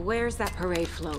where's that parade float?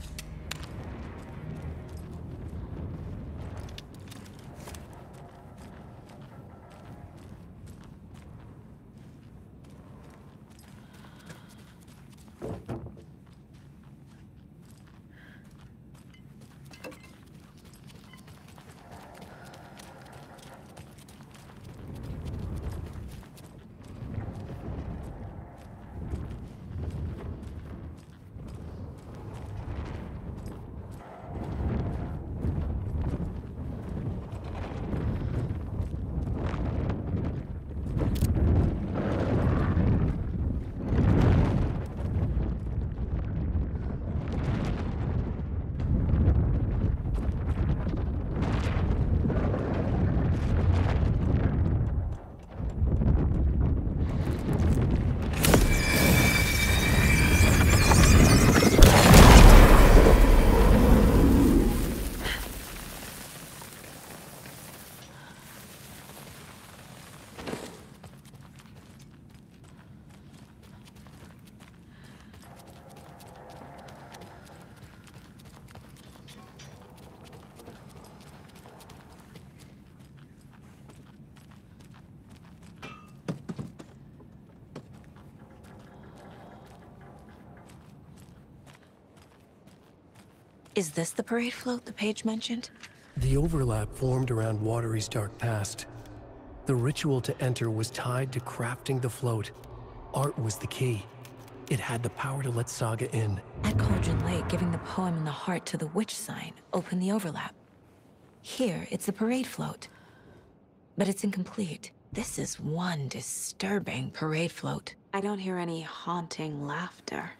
Is this the parade float the page mentioned? The overlap formed around Watery's dark past. The ritual to enter was tied to crafting the float. Art was the key. It had the power to let Saga in. At Cauldron Lake, giving the poem and the heart to the witch sign opened the overlap. Here, it's the parade float. But it's incomplete. This is one disturbing parade float. I don't hear any haunting laughter.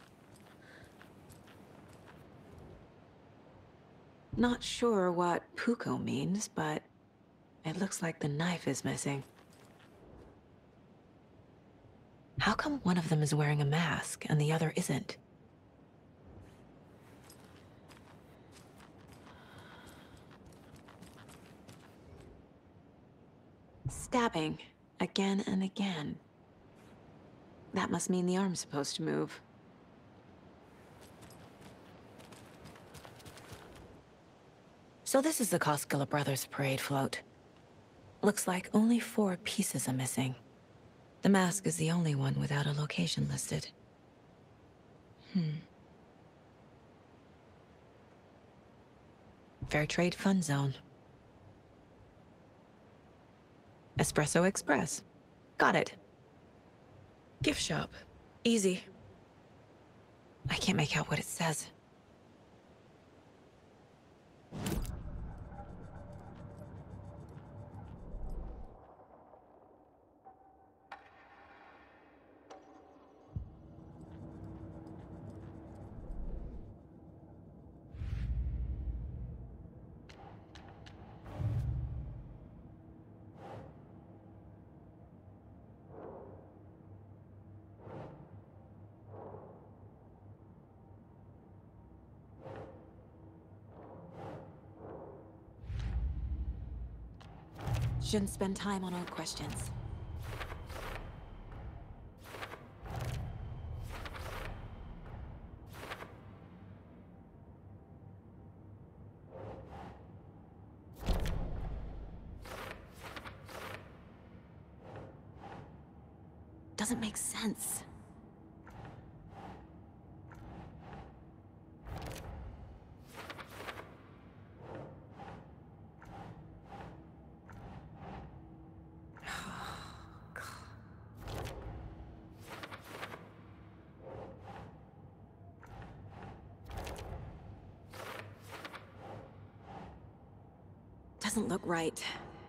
Not sure what Puko means, but it looks like the knife is missing. How come one of them is wearing a mask and the other isn't? Stabbing, again and again. That must mean the arm's supposed to move. So this is the Koskela Brothers parade float. Looks like only 4 pieces are missing. The mask is the only one without a location listed. Fair Trade Fund Zone. Espresso Express. Got it. Gift shop. Easy. I can't make out what it says. Shouldn't spend time on old questions. Doesn't make sense. Doesn't look right.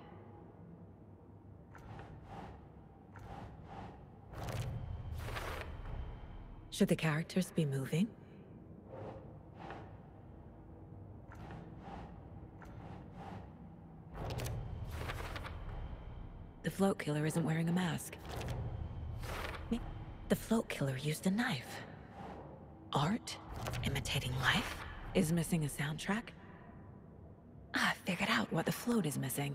Should the characters be moving? The float killer isn't wearing a mask. The float killer used a knife. Art, imitating life, is missing a soundtrack. I figured out what the float is missing.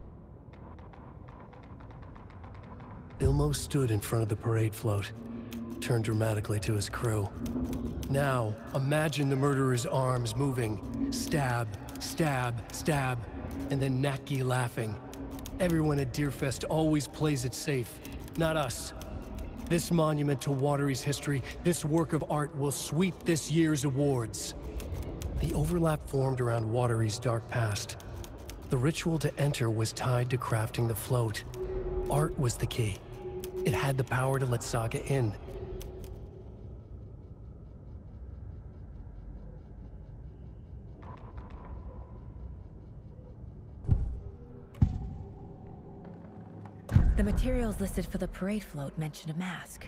Ilmo stood in front of the parade float. turned dramatically to his crew. Now, imagine the murderer's arms moving. Stab, stab, stab, and then Natki laughing. Everyone at Deerfest always plays it safe, not us. This monument to Watery's history, this work of art will sweep this year's awards. The overlap formed around Watery's dark past. The ritual to enter was tied to crafting the float. Art was the key. It had the power to let Saga in. The materials listed for the parade float mention a mask.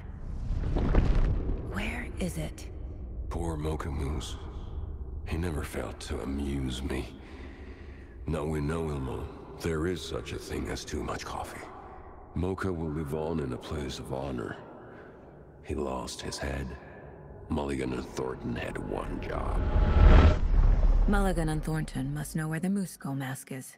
Where is it? Poor Mocha Moose. He never failed to amuse me. Now we know, Ilmo, there is such a thing as too much coffee. Mocha will live on in a place of honor. He lost his head. Mulligan and Thornton had one job. Mulligan and Thornton must know where the Moose Skull mask is.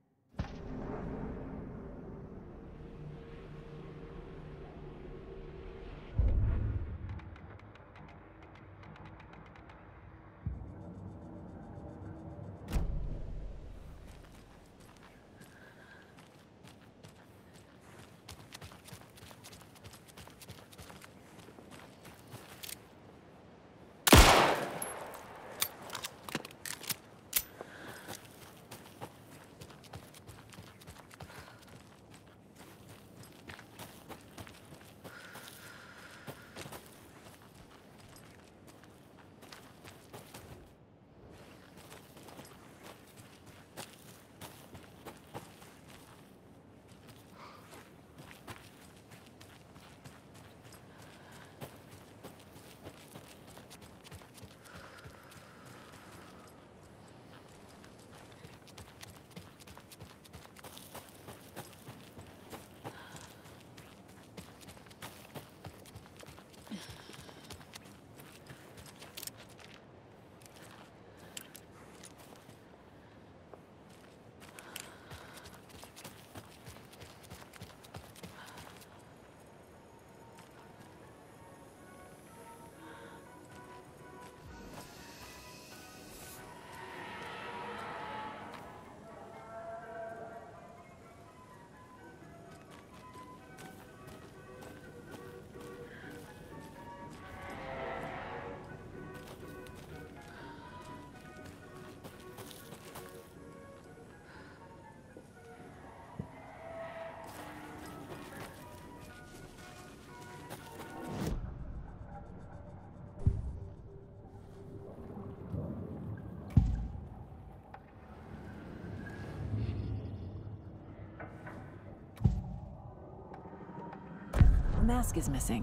The mask is missing.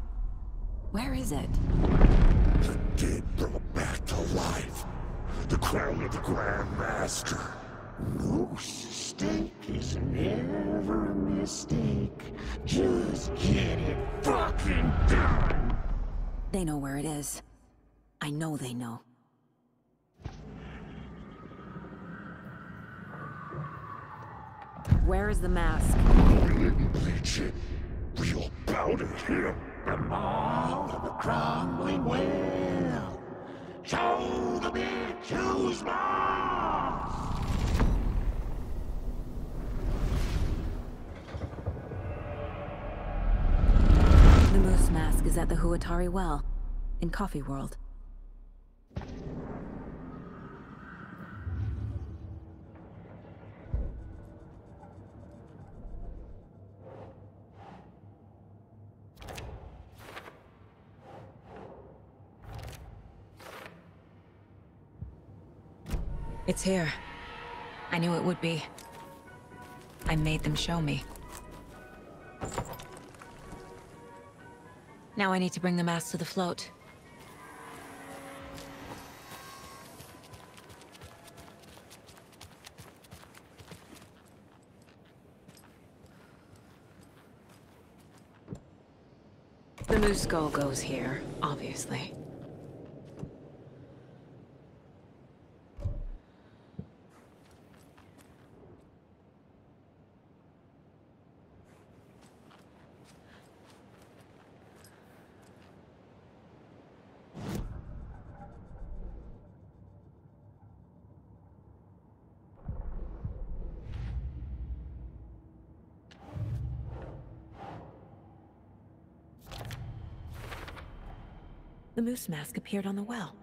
Where is it? The dead brought back to life. The crown of the Grand Master. Moose steak is never a mistake. Just get it fucking done. They know where it is. I know they know. Where is the mask? Oil it and bleach it. Real powder here. The maw of the crumbling well. Show the bitch who's boss. The moose mask is at the Huatari Well, in Coffee World. It's here. I knew it would be. I made them show me. Now I need to bring the mask to the float. The moose skull goes here, obviously. The moose mask appeared on the well.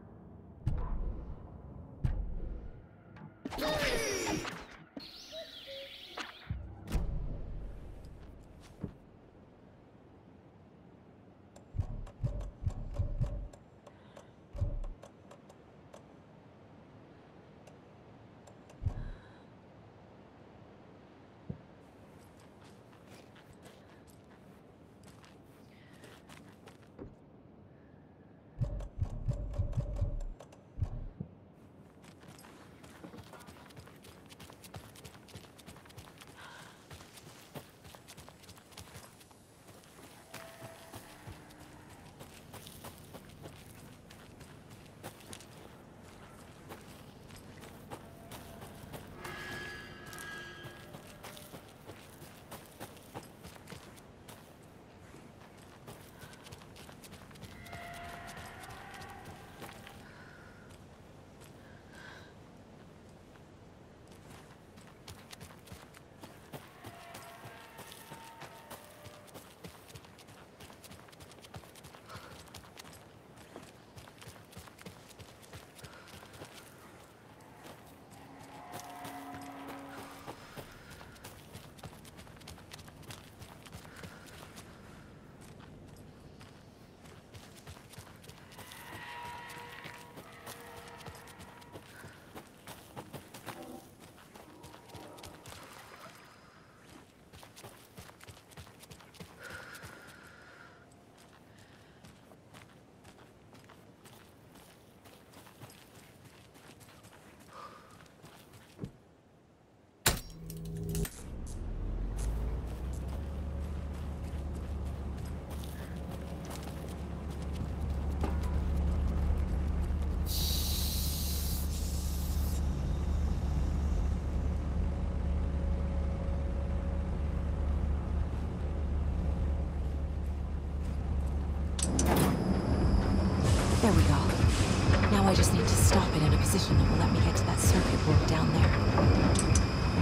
There we go. Now I just need to stop it in a position that will let me get to that circuit board down there.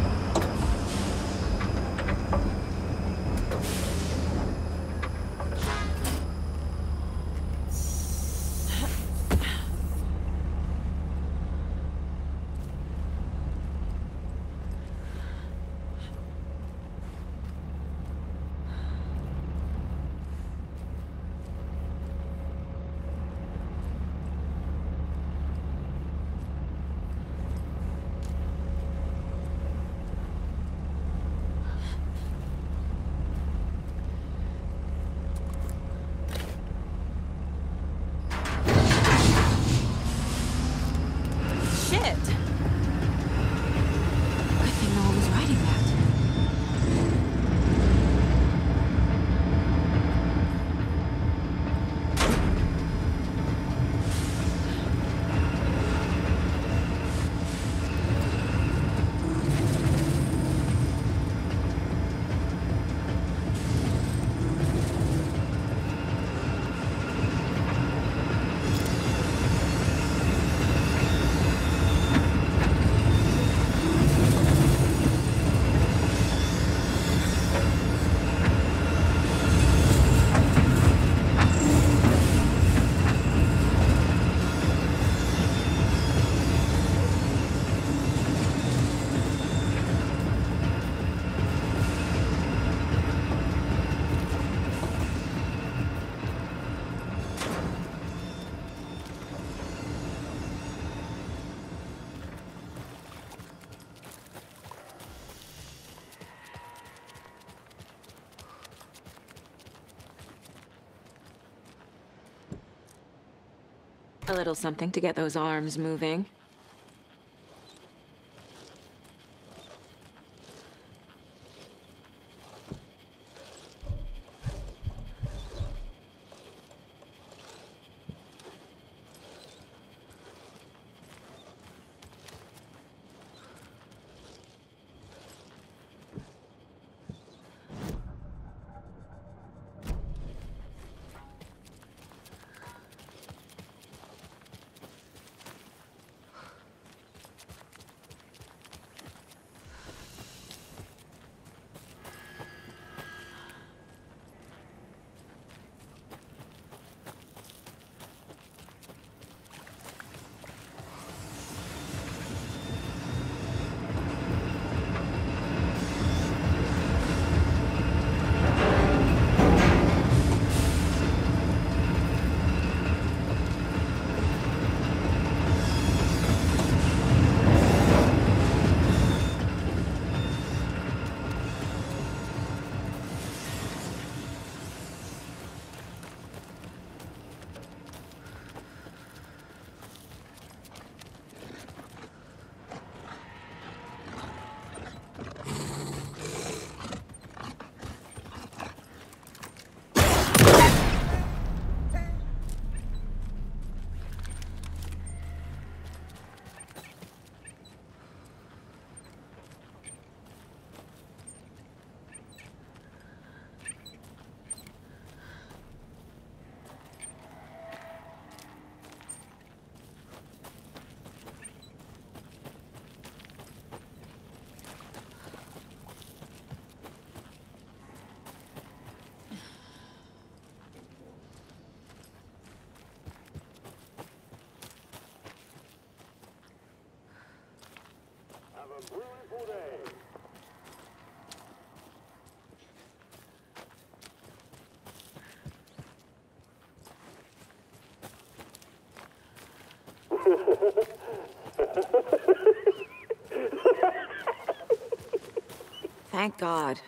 A little something to get those arms moving. Thank God.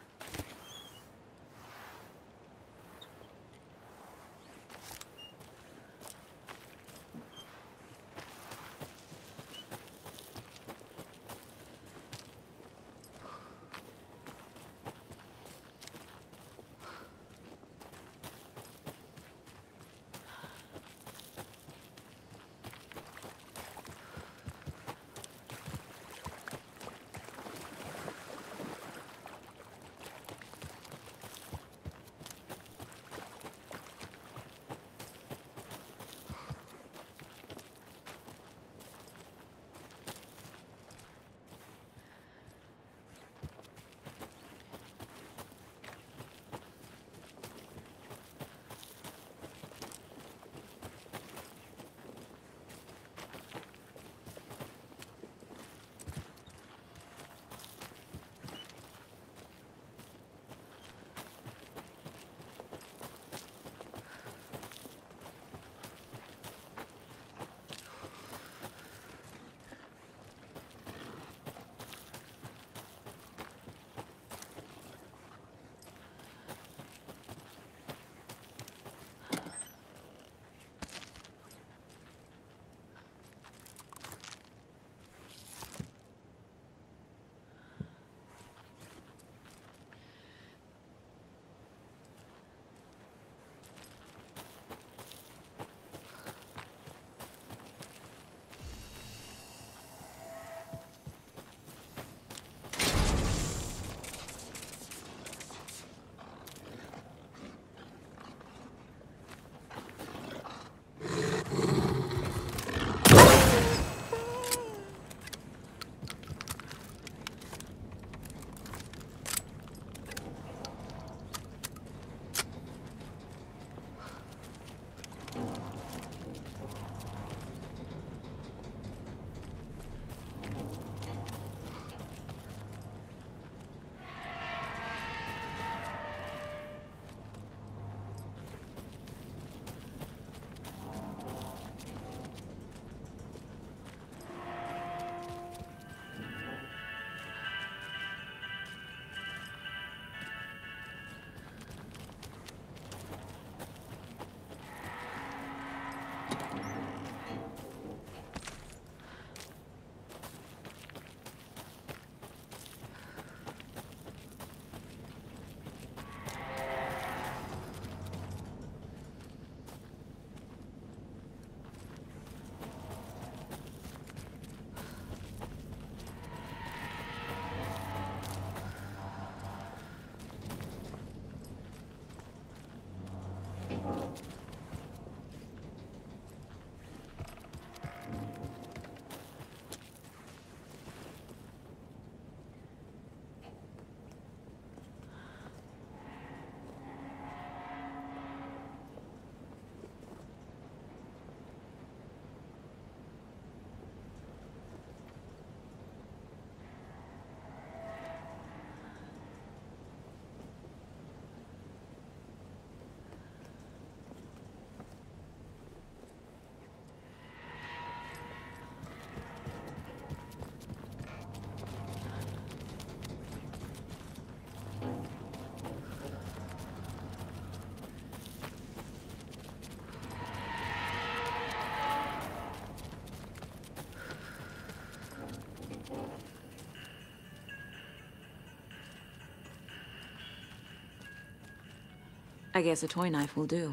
I guess a toy knife will do.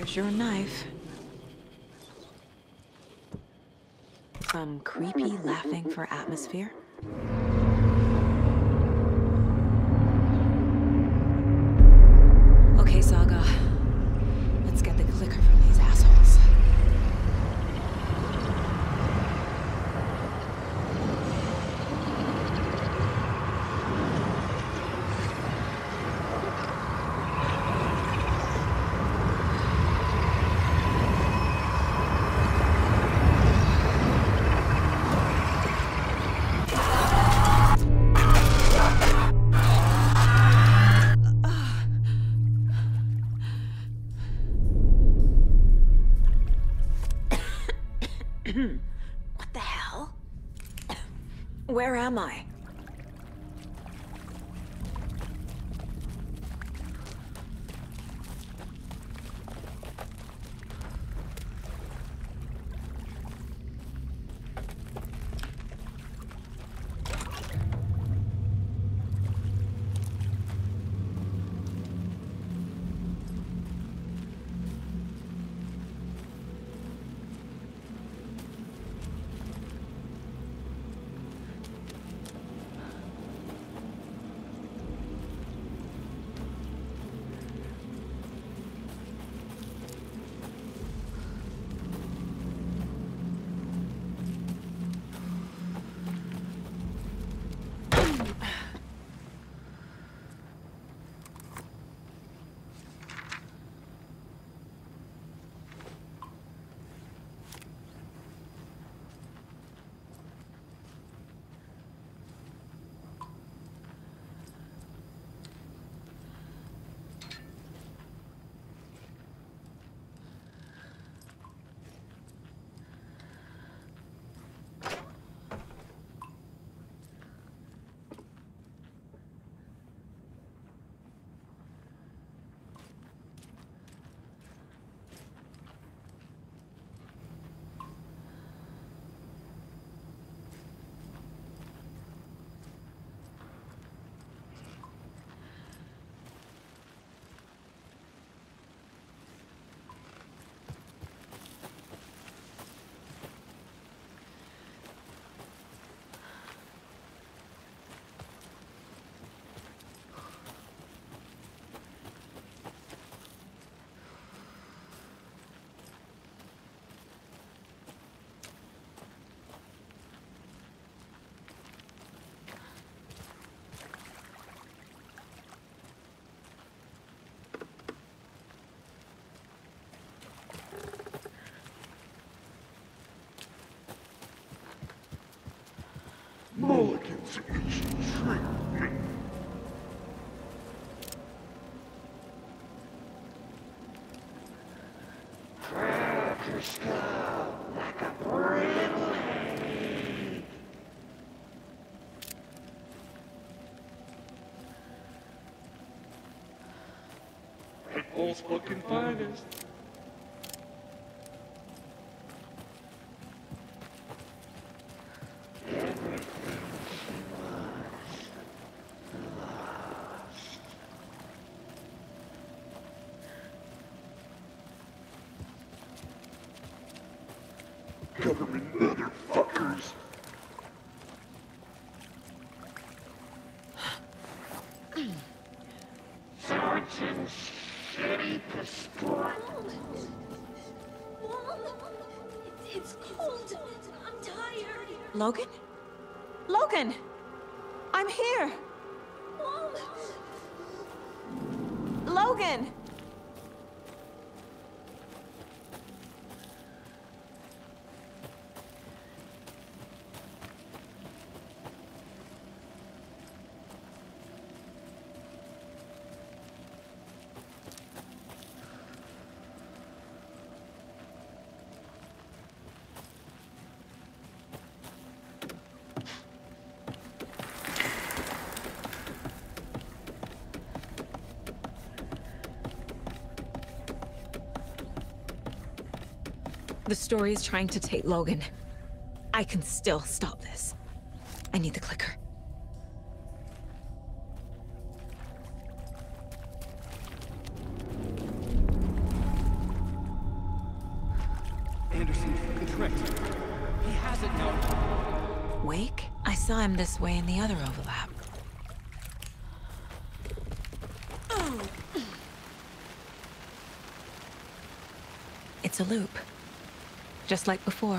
There's your knife. Some creepy laughing for atmosphere. Okay, Saga. Let's get the clicker from these assholes. What the hell? Where am I? Mulligan's easy trick me. Crack your skull like a brittle. Pitbull's fucking finest. Government motherfuckers. Sergeant's shitty pistol. It's cold. I'm tired. Logan? Logan! I'm here! Mom! Logan! The story is trying to take Logan. I can still stop this. I need the clicker. awake? I saw him this way in the other overlap. It's a loop. Just like before.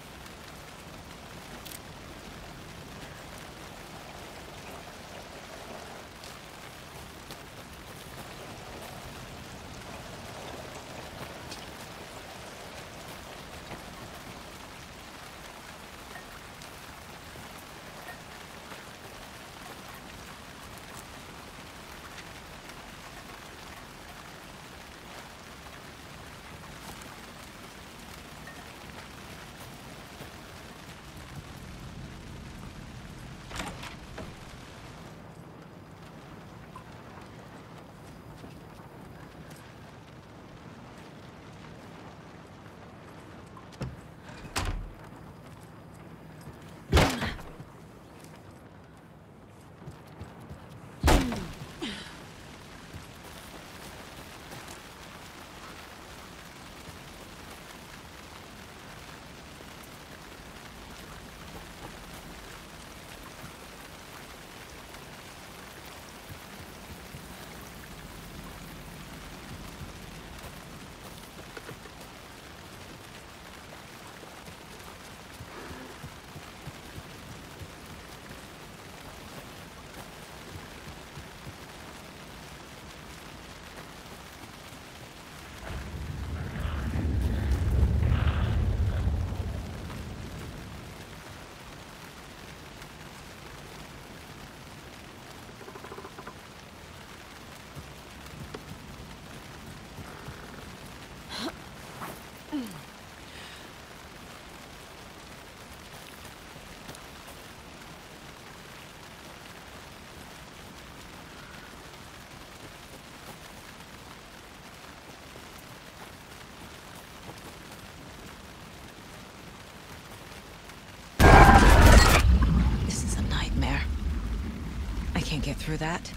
Can't get through that.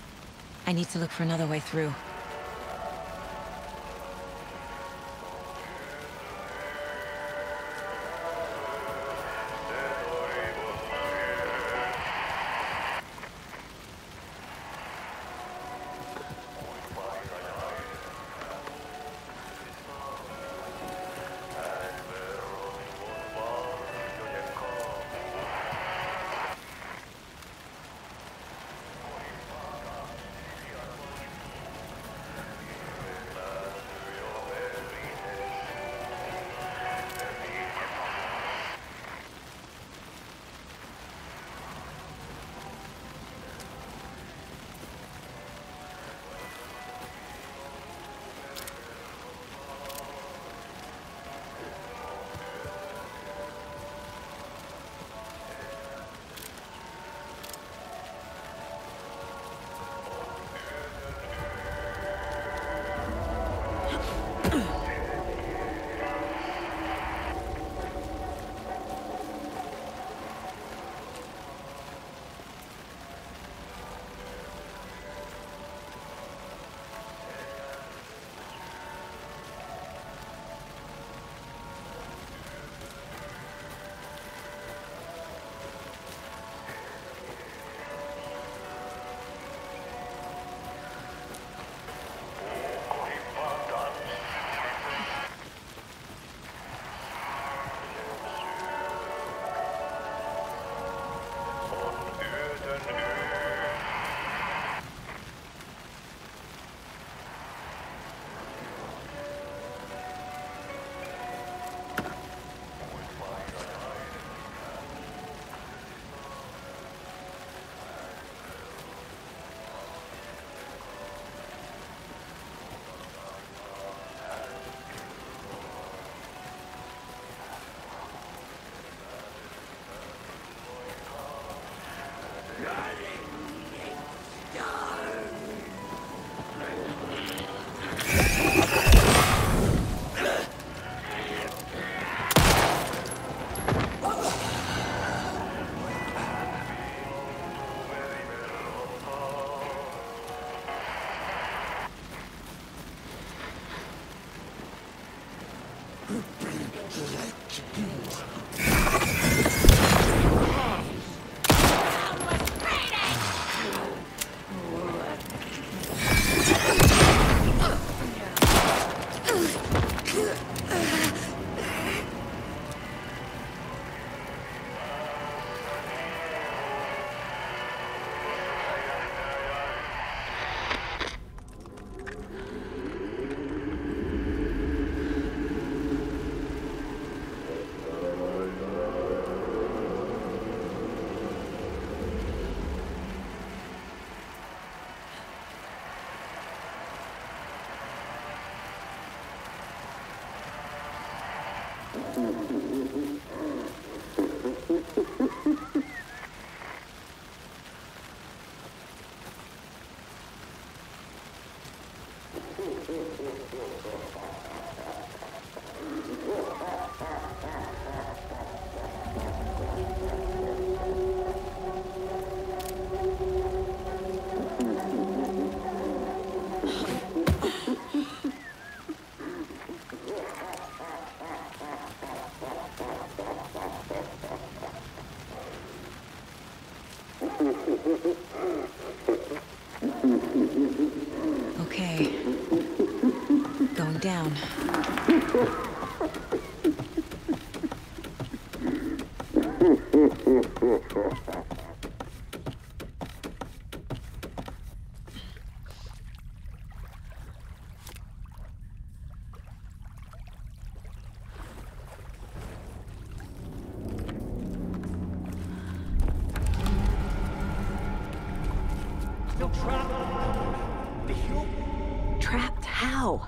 I need to look for another way through. Okay. Going down. Trapped how?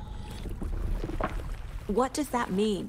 What does that mean?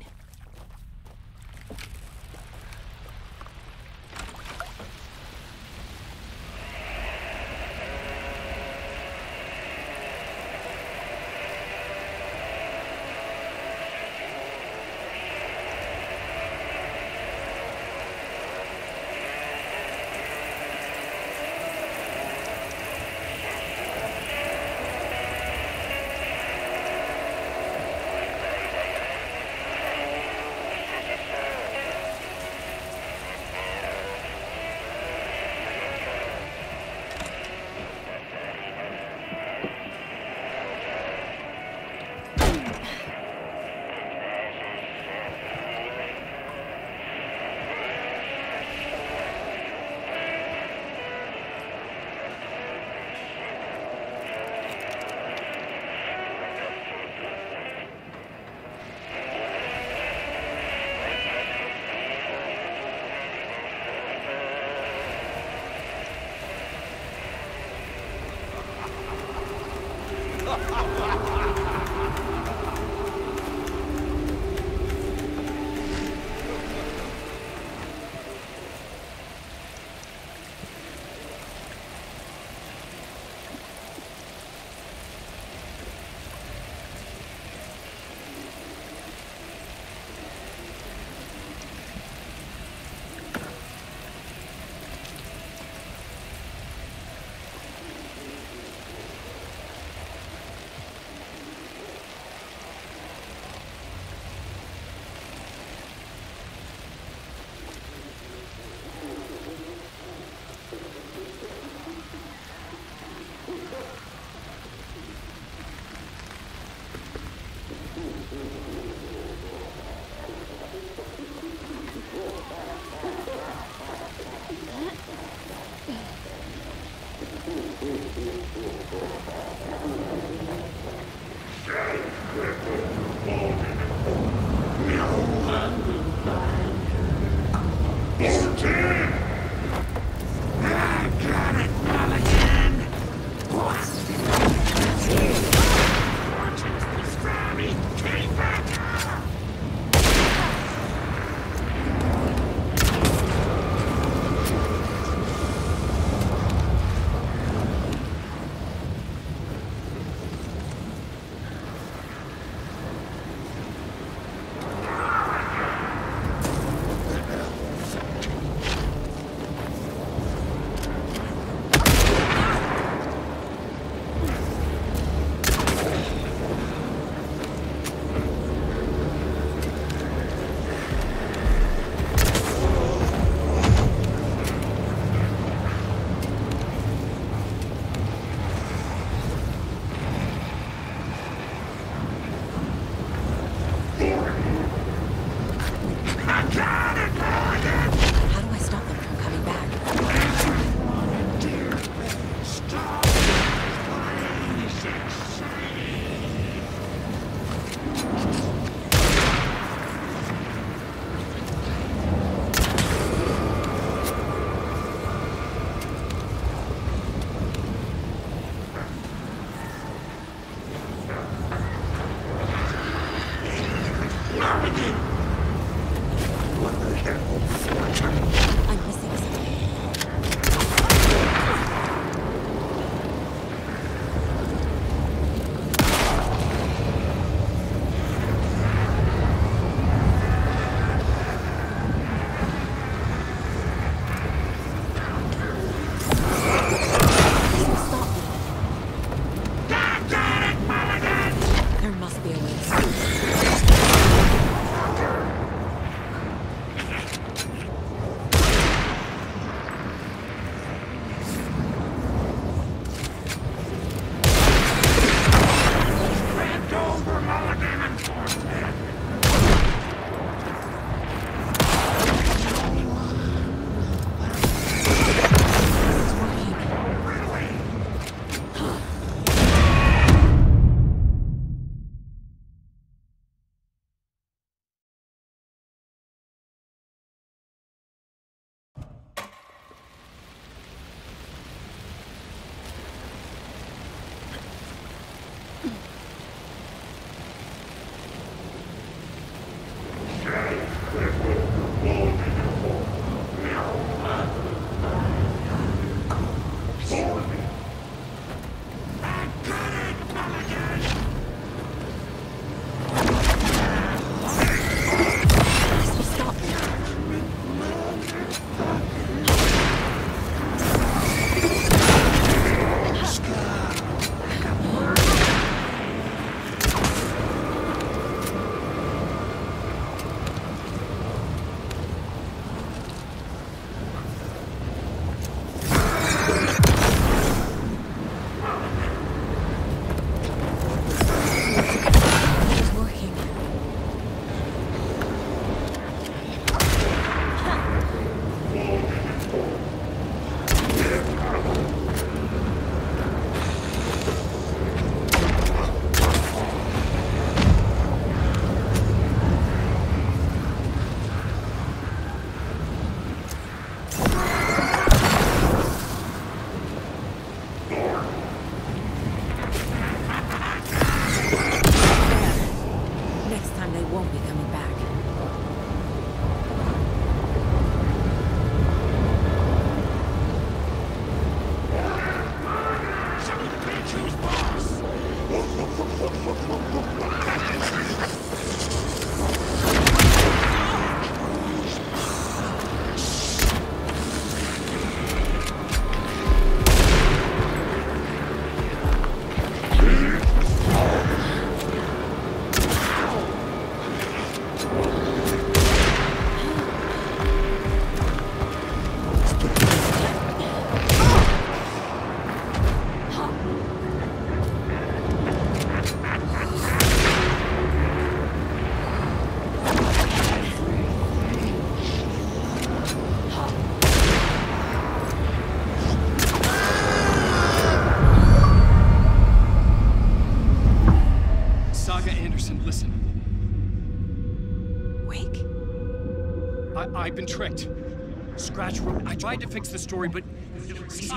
I've been tricked. Scratch wrote, I tried to fix the story, but... He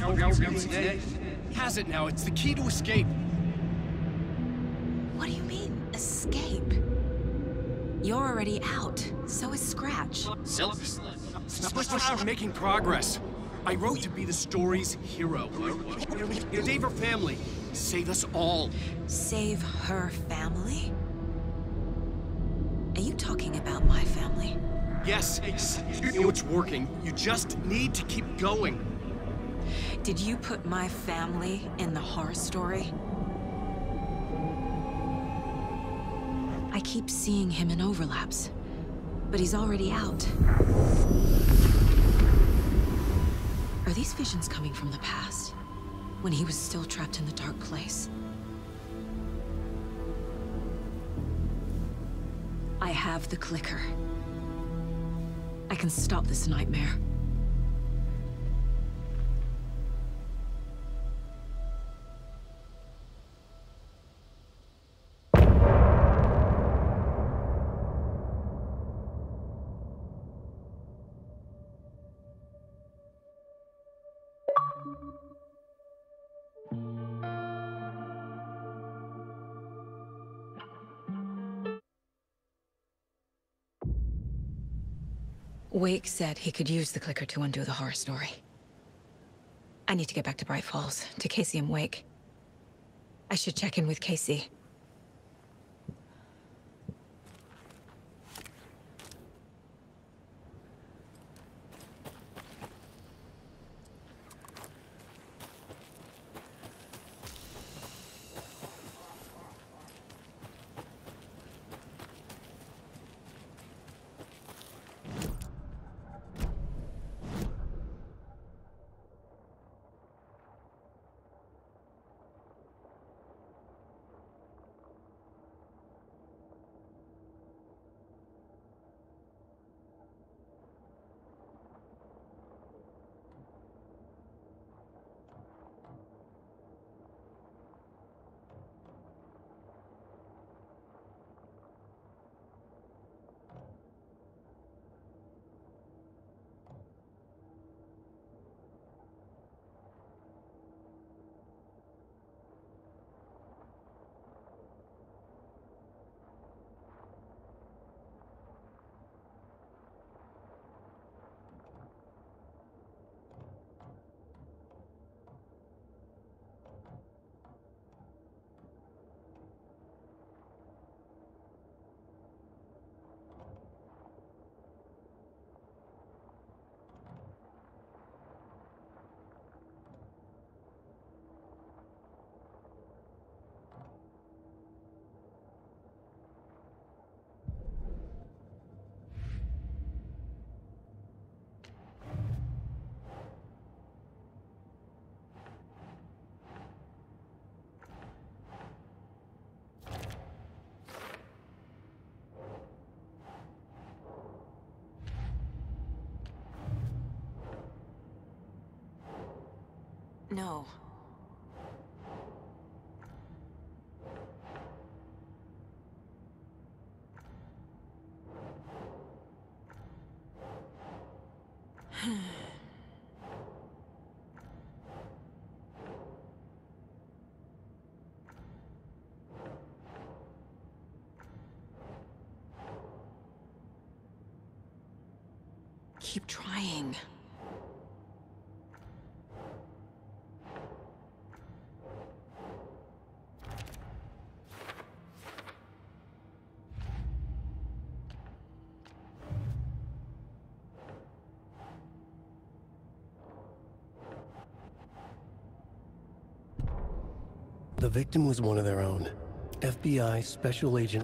has it now. It's the key to escape. What do you mean, escape? You're already out. So is Scratch. We're making progress. I wrote to be the story's hero. Save her family. Save us all. Save her family? Are you talking about my family? Yes, you know it's working. You just need to keep going. Did you put my family in the horror story? I keep seeing him in overlaps, but he's already out. Are these visions coming from the past? When he was still trapped in the dark place? I have the clicker. I can stop this nightmare. Wake said he could use the clicker to undo the horror story. I need to get back to Bright Falls, to Casey and Wake. I should check in with Casey. No. Keep trying. The victim was one of their own. FBI Special Agent...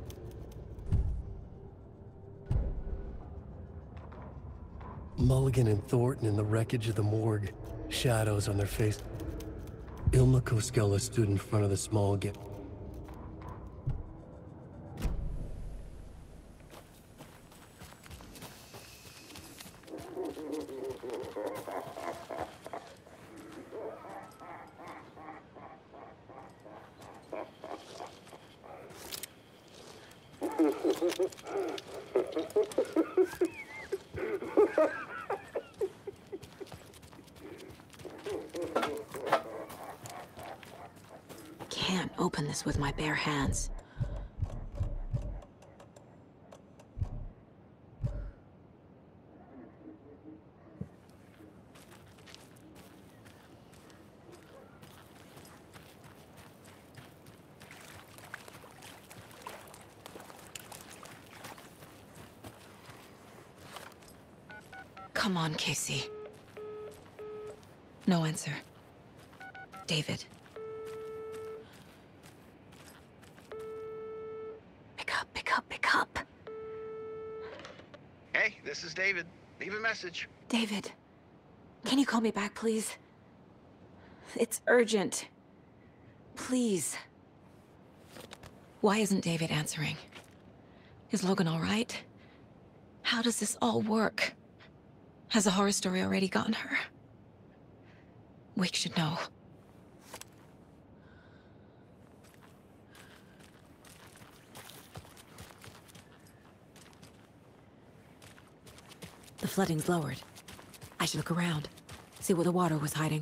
Mulligan and Thornton in the wreckage of the morgue. Shadows on their face. Ilma Koskela stood in front of the small gate. open this with my bare hands. Come on, Casey. No answer. David. Pick up, pick up, pick up. Hey, this is David. Leave a message. David, can you call me back, please? It's urgent. Please. Why isn't David answering? Is Logan all right? How does this all work? Has the horror story already gotten her? Wake should know. The flooding's lowered. I should look around, see where the water was hiding.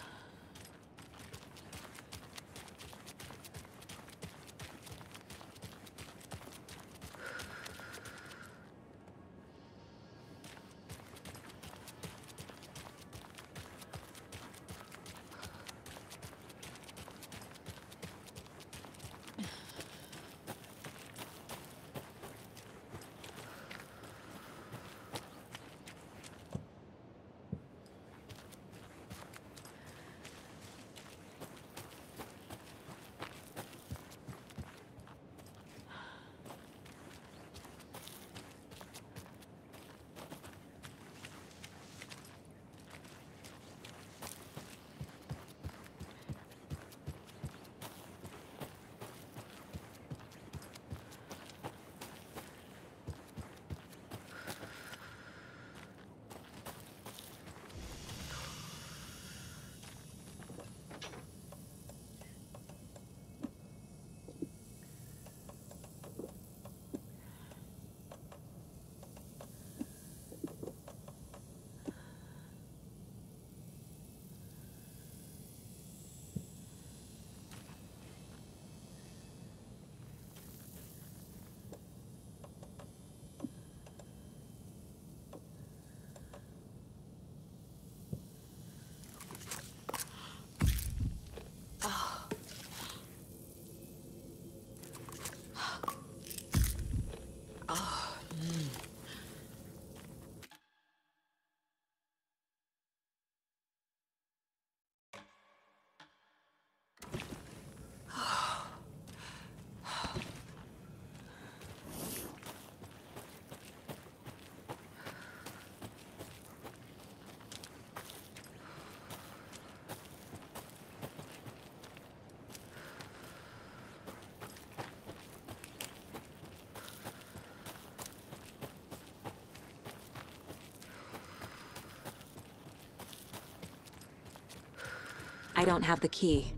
I don't have the key.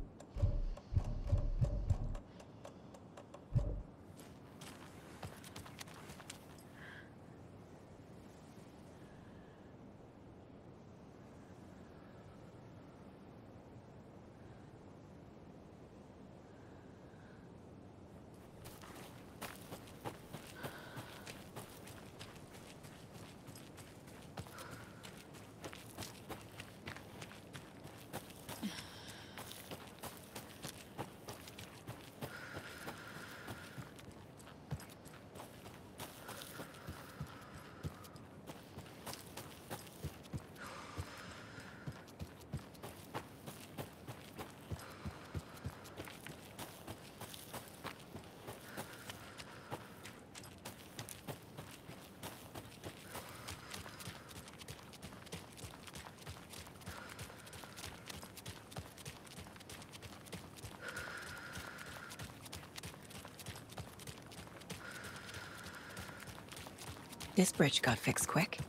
This bridge got fixed quick.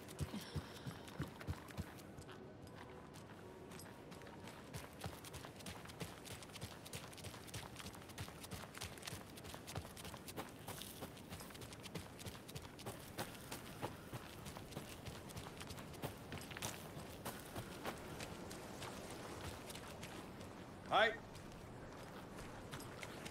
Hi.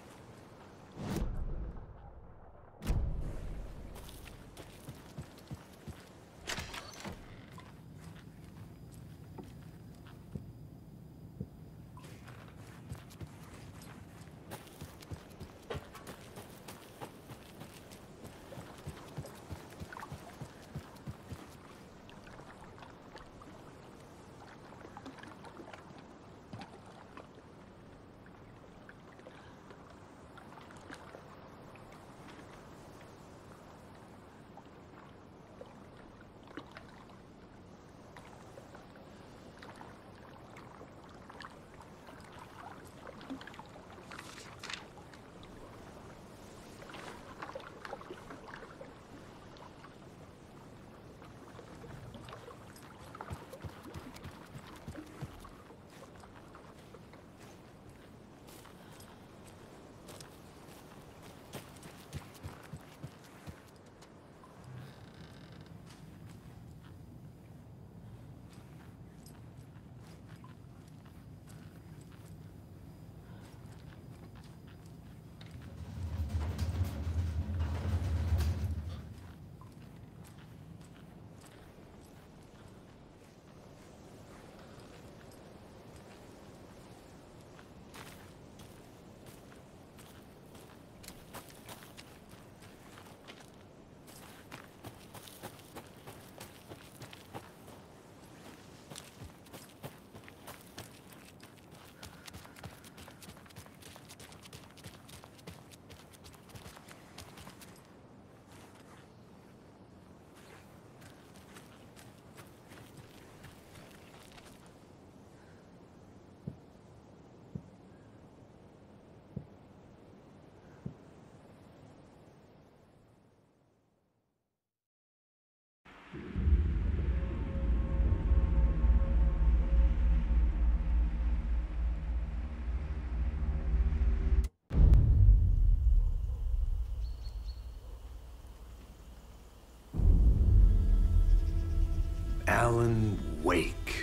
Alan Wake.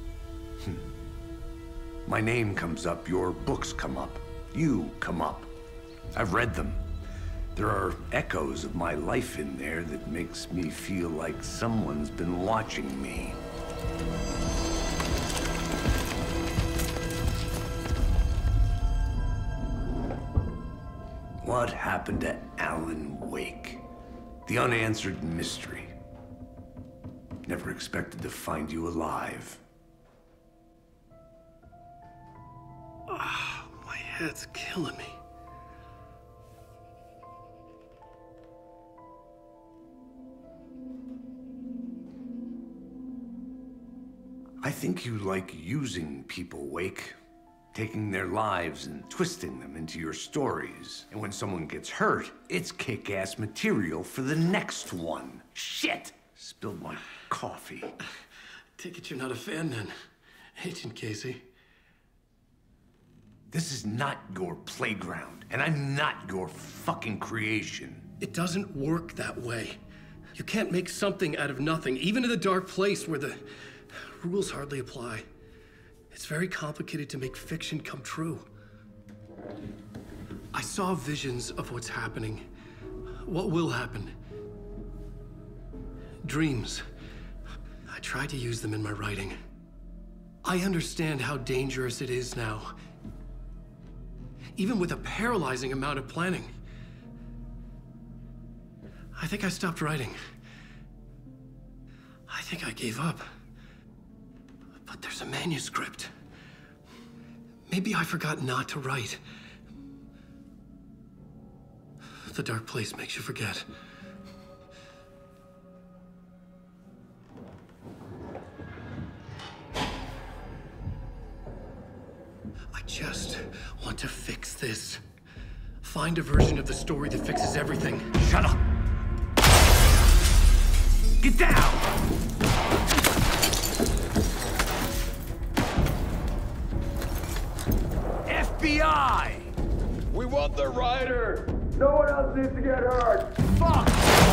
My name comes up, your books come up, you come up. I've read them. There are echoes of my life in there that makes me feel like someone's been watching me. What happened to Alan Wake? The unanswered mystery. Never expected to find you alive. My head's killing me. I think you like using people, Wake. Taking their lives and twisting them into your stories. And when someone gets hurt, it's kick-ass material for the next one. Shit! Spilled my coffee. Take it you're not a fan then, Agent Casey. This is not your playground, and I'm not your fucking creation. It doesn't work that way. You can't make something out of nothing, even in the dark place where the rules hardly apply. It's very complicated to make fiction come true. I saw visions of what's happening, what will happen. Dreams. I tried to use them in my writing. I understand how dangerous it is now, even with a paralyzing amount of planning. I think I stopped writing. I think I gave up. But there's a manuscript. Maybe I forgot not to write. The dark place makes you forget. I just want to fix this. Find a version of the story that fixes everything. Shut up! Get down! FBI! We want the rider! No one else needs to get hurt! Fuck!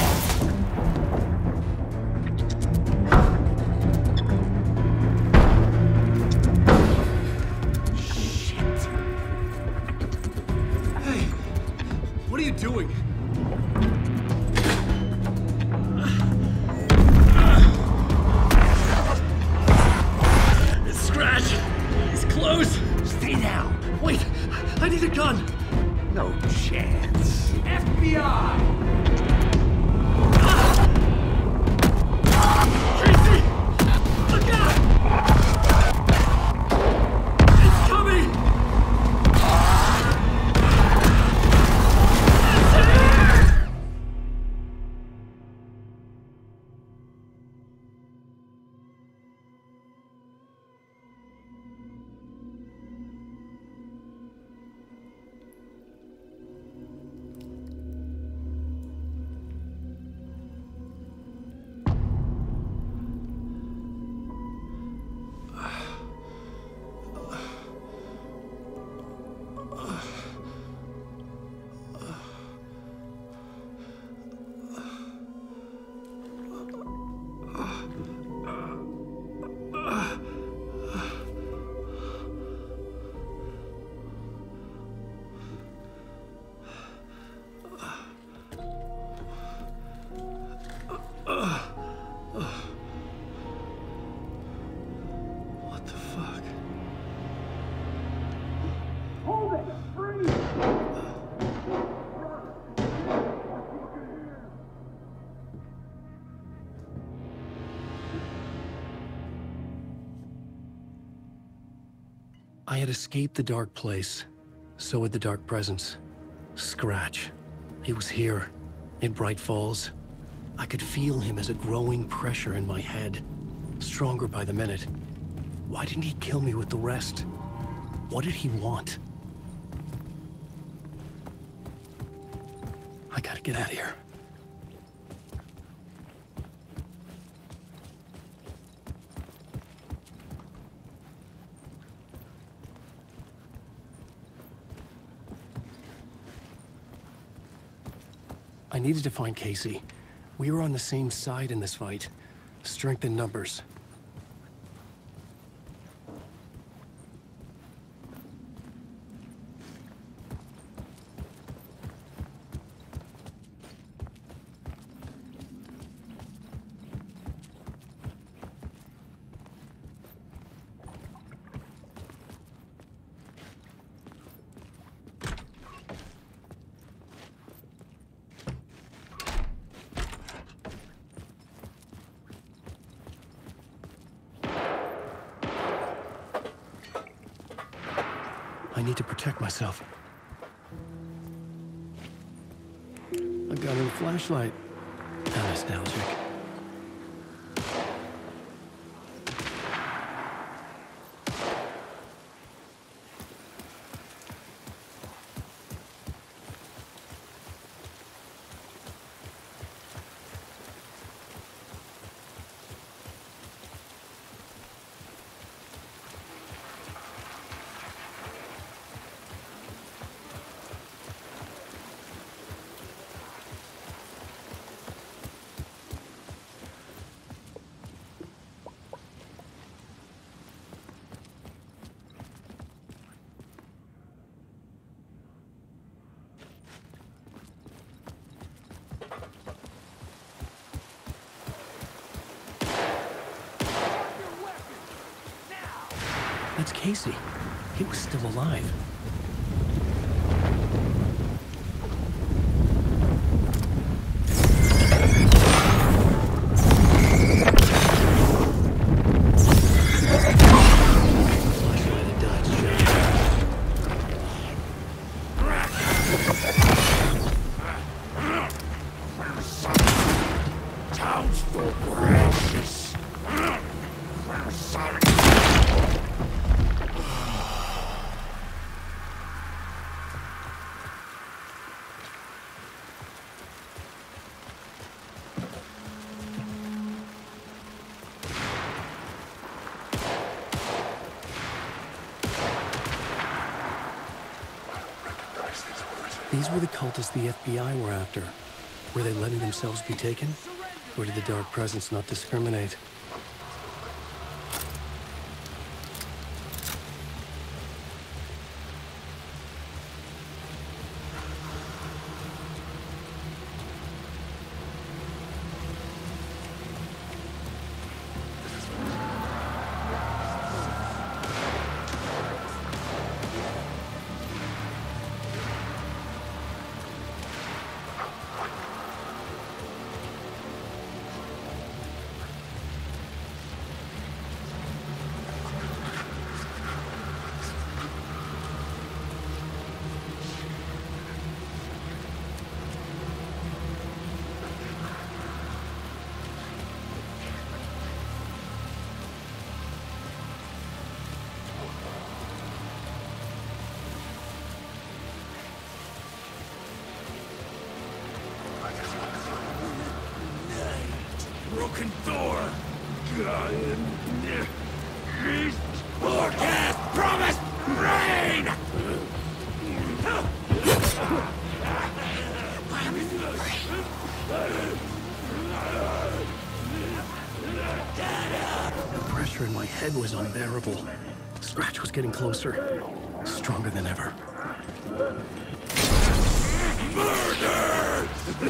Shit! Hey, what are you doing? Scratch! He's close! Stay down! Wait, I need a gun! No chance. FBI! Casey! Look out! It's coming! It's here! What the fuck? Hold it! Freeze! I had escaped the dark place. So had the dark presence. Scratch. He was here, in Bright Falls. I could feel him as a growing pressure in my head. Stronger by the minute. Why didn't he kill me with the rest? What did he want? I gotta get out of here. I needed to find Casey. We were on the same side in this fight. Strength in numbers. I need to protect myself. A gun and a flashlight. How nostalgic. That's Casey. He was still alive. Flashlight had died Townsfolk were anxious. These were the cultists the FBI were after. Were they letting themselves be taken? Or did the Dark Presence not discriminate? Broken door. East forecast. Promise. Rain. The pressure in my head was unbearable. Scratch was getting closer. Stronger than ever. Murder.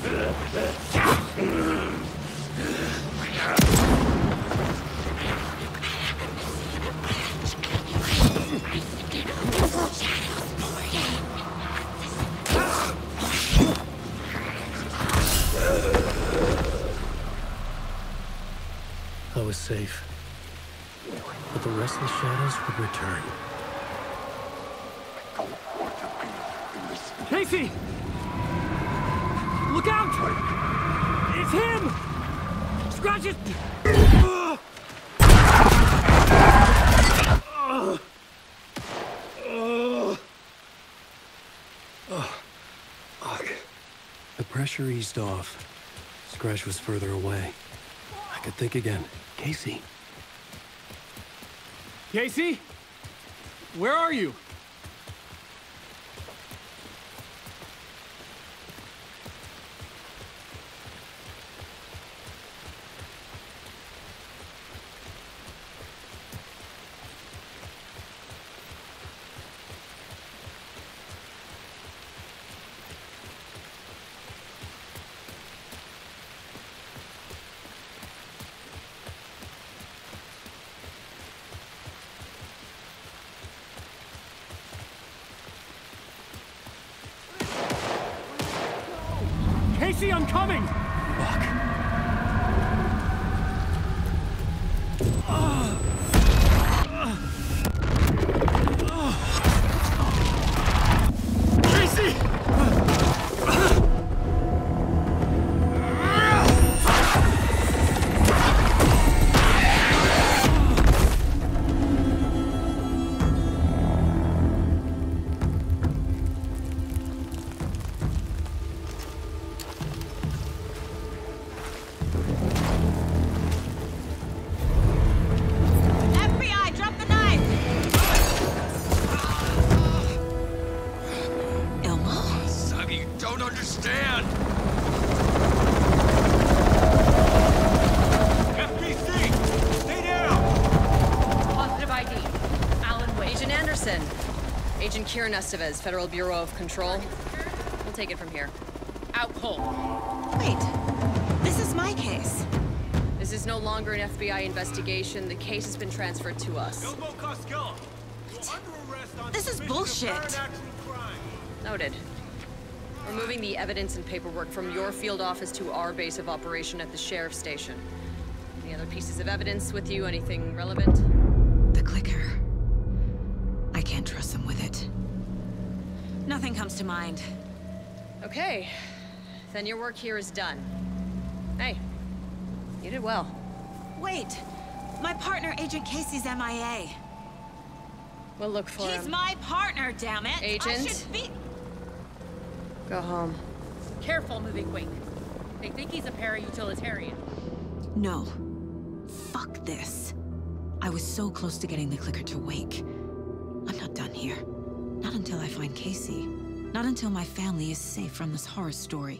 I was safe. But the restless shadows would return. Casey! Look out! It's him! Scratch it! The pressure eased off. Scratch was further away. I could think again. Casey. Casey? Where are you? Casey, I'm coming! Fuck. understand! FBC! Stay down! Positive ID. Alan Wade. Agent Anderson. Agent Kieran Estevez, Federal Bureau of Control. We'll take it from here. Out cold. Wait, this is my case. This is no longer an FBI investigation. The case has been transferred to us. Elmo Costello. You're under arrest on This is suspicion of bullshit. third action crime. Noted. We're moving the evidence and paperwork from your field office to our base of operation at the sheriff's station. Any other pieces of evidence with you? Anything relevant? The clicker. I can't trust them with it. Nothing comes to mind. Okay. Then your work here is done. Hey, you did well. Wait! My partner, Agent Casey's MIA. We'll look for him. He's my partner, damn it! Agent? I should be... Go home. Careful, moving wing. They think he's a para-utilitarian. No. Fuck this. I was so close to getting the clicker to wake. I'm not done here. Not until I find Casey. Not until my family is safe from this horror story.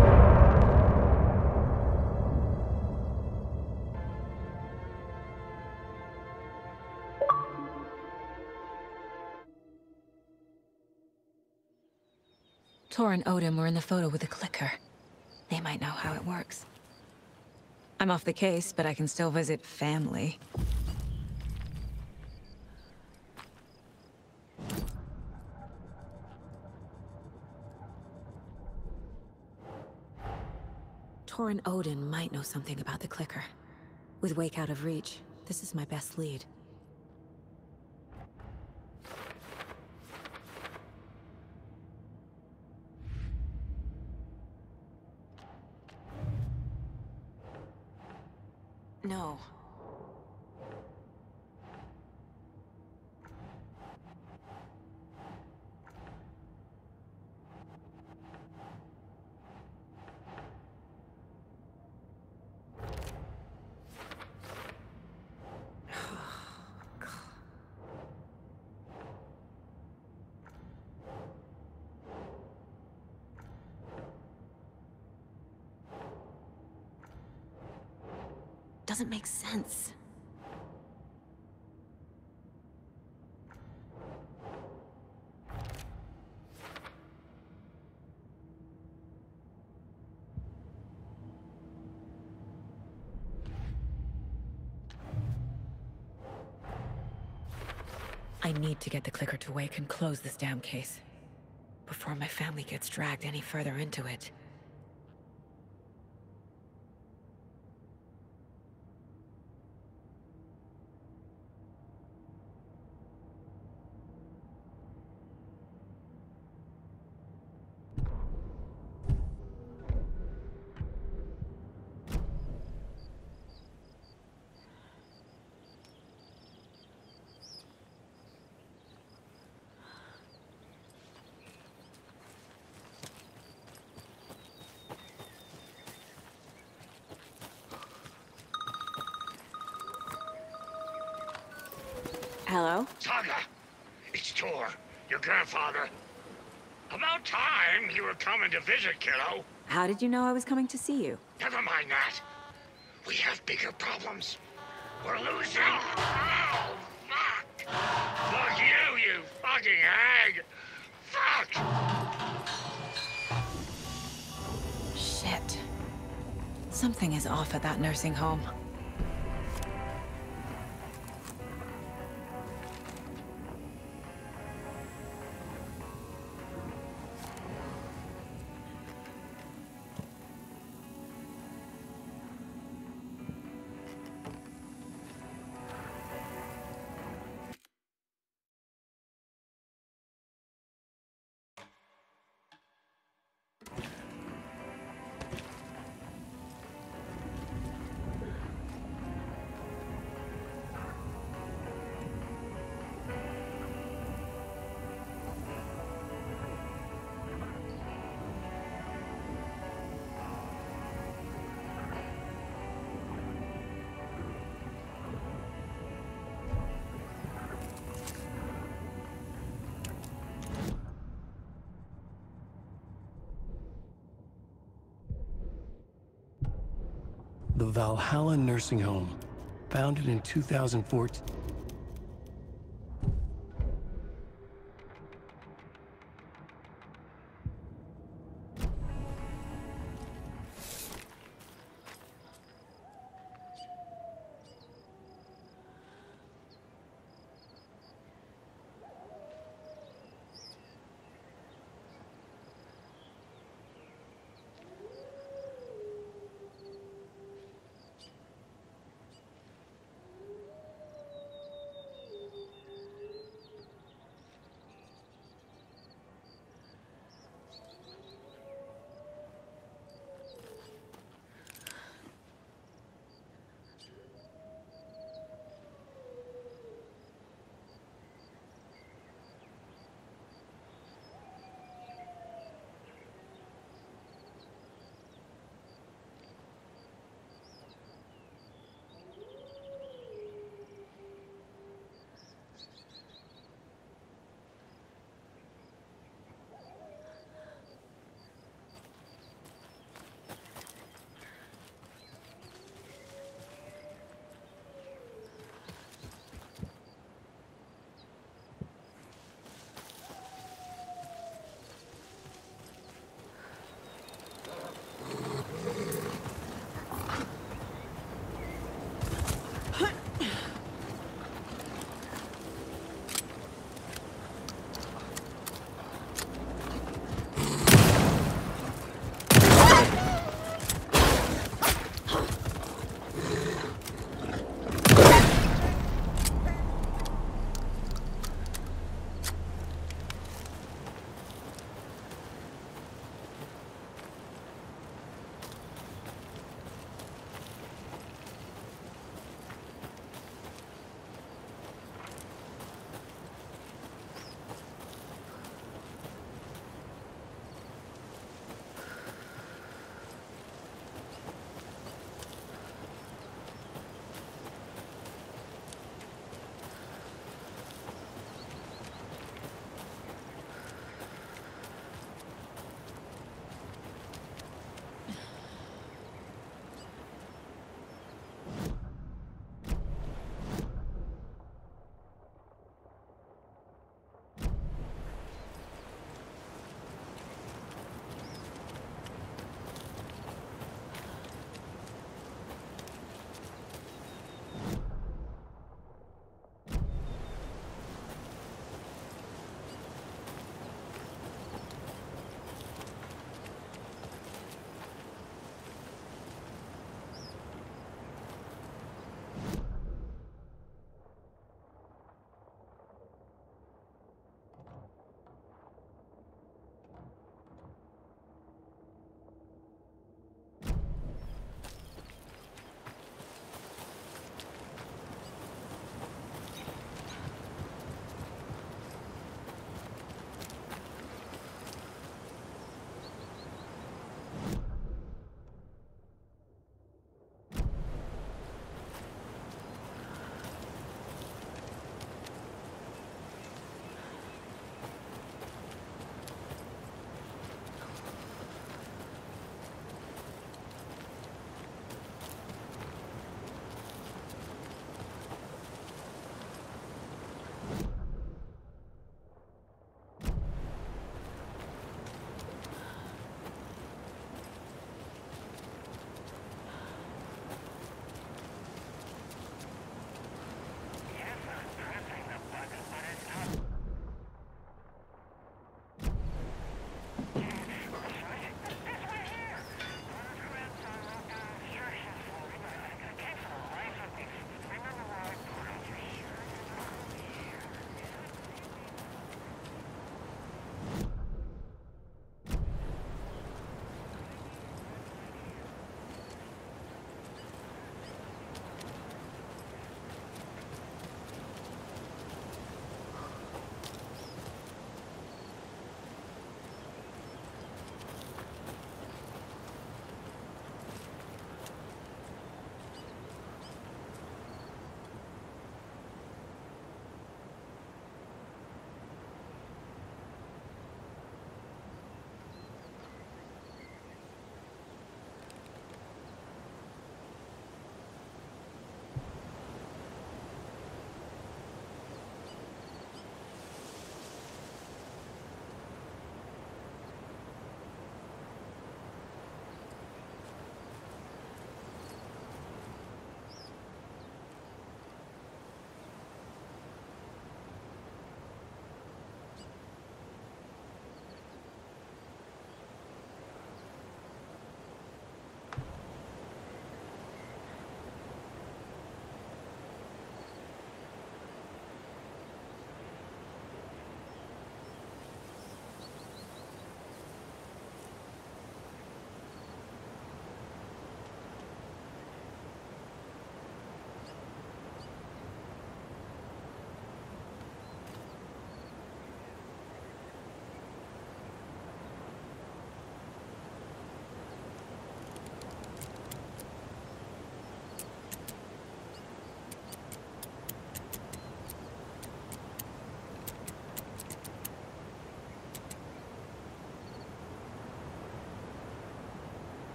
Tor and Odin were in the photo with the clicker. They might know how it works. I'm off the case, but I can still visit family. Tor and Odin might know something about the clicker. With Wake out of reach, this is my best lead. No. Doesn't make sense. I need to get the clicker to wake and close this damn case before my family gets dragged any further into it. Hello? Saga, it's Tor, your grandfather. About time you were coming to visit, kiddo. How did you know I was coming to see you? Never mind that. We have bigger problems. We're losing. Oh, fuck. Fuck you, you fucking hag. Fuck. Shit. Something is off at that nursing home. Valhalla Nursing Home, founded in 2014.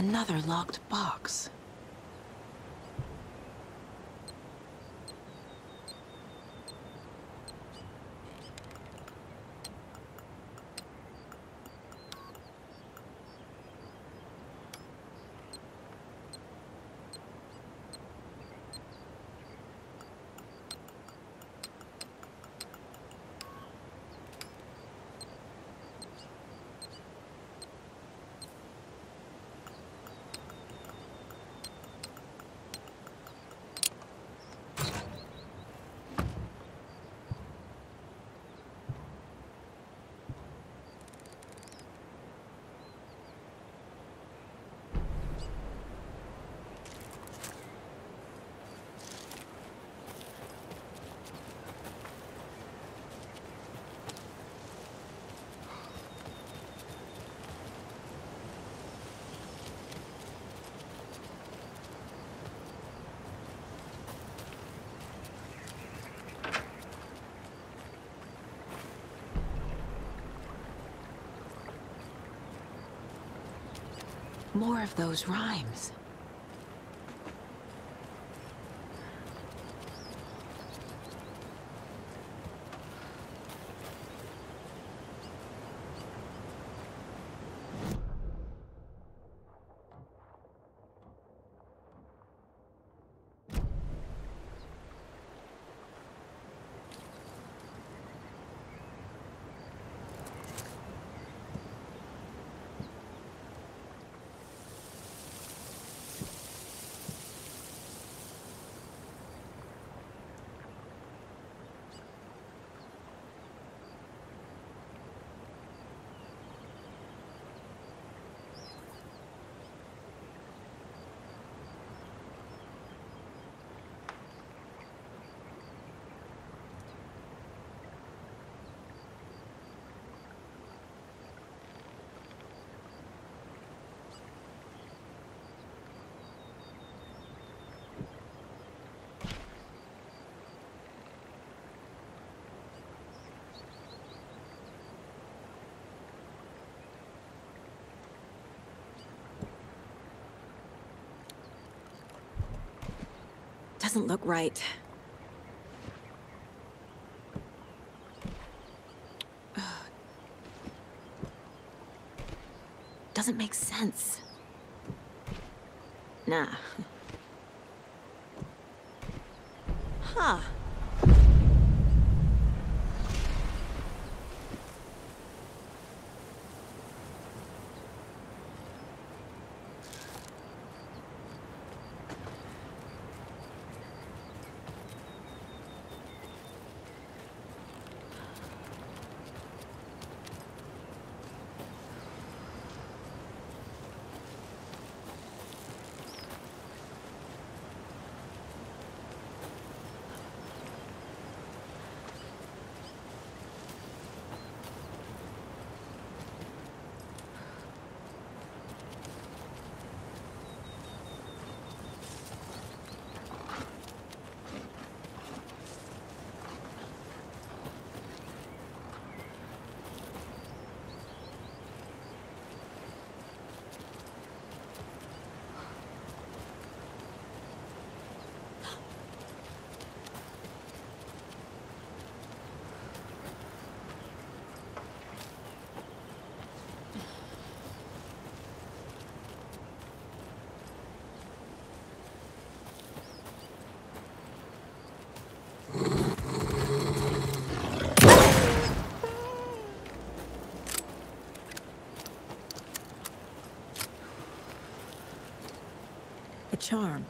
Another locked box. More of those rhymes. Doesn't look right. Doesn't make sense. Nah. Huh. A charm.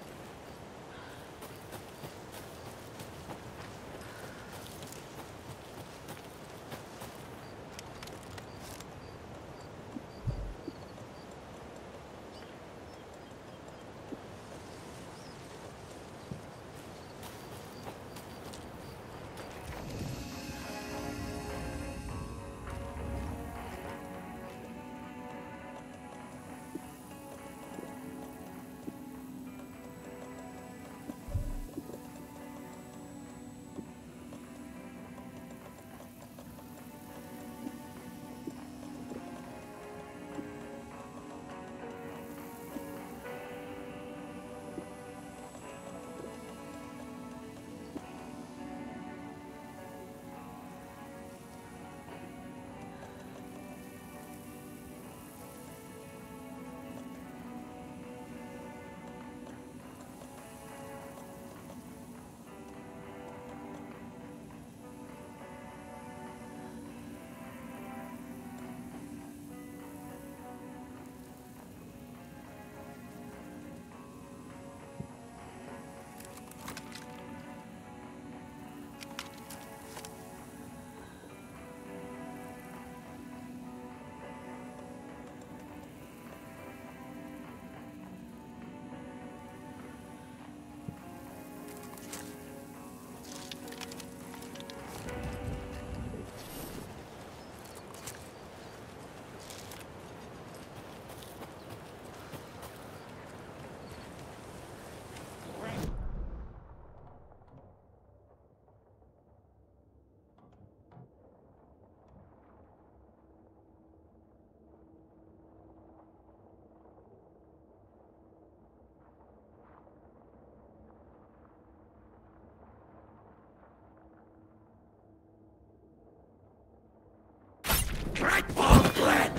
my blood!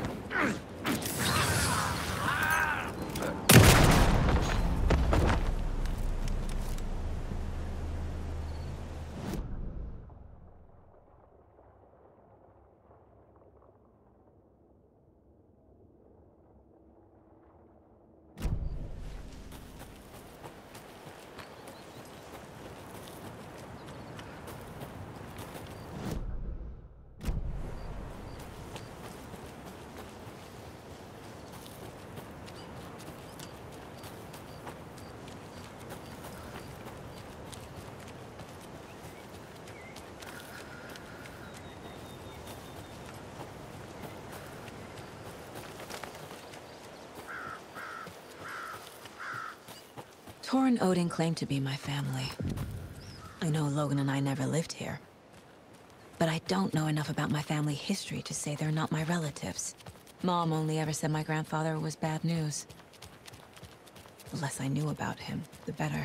Tor and Odin claim to be my family. I know Logan and I never lived here. But I don't know enough about my family history to say they're not my relatives. Mom only ever said my grandfather was bad news. The less I knew about him, the better.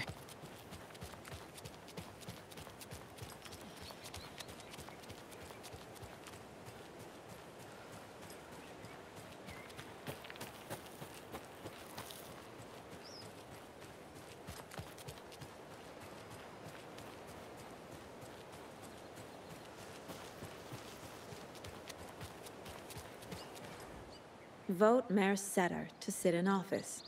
Vote Mayor Setter to sit in office.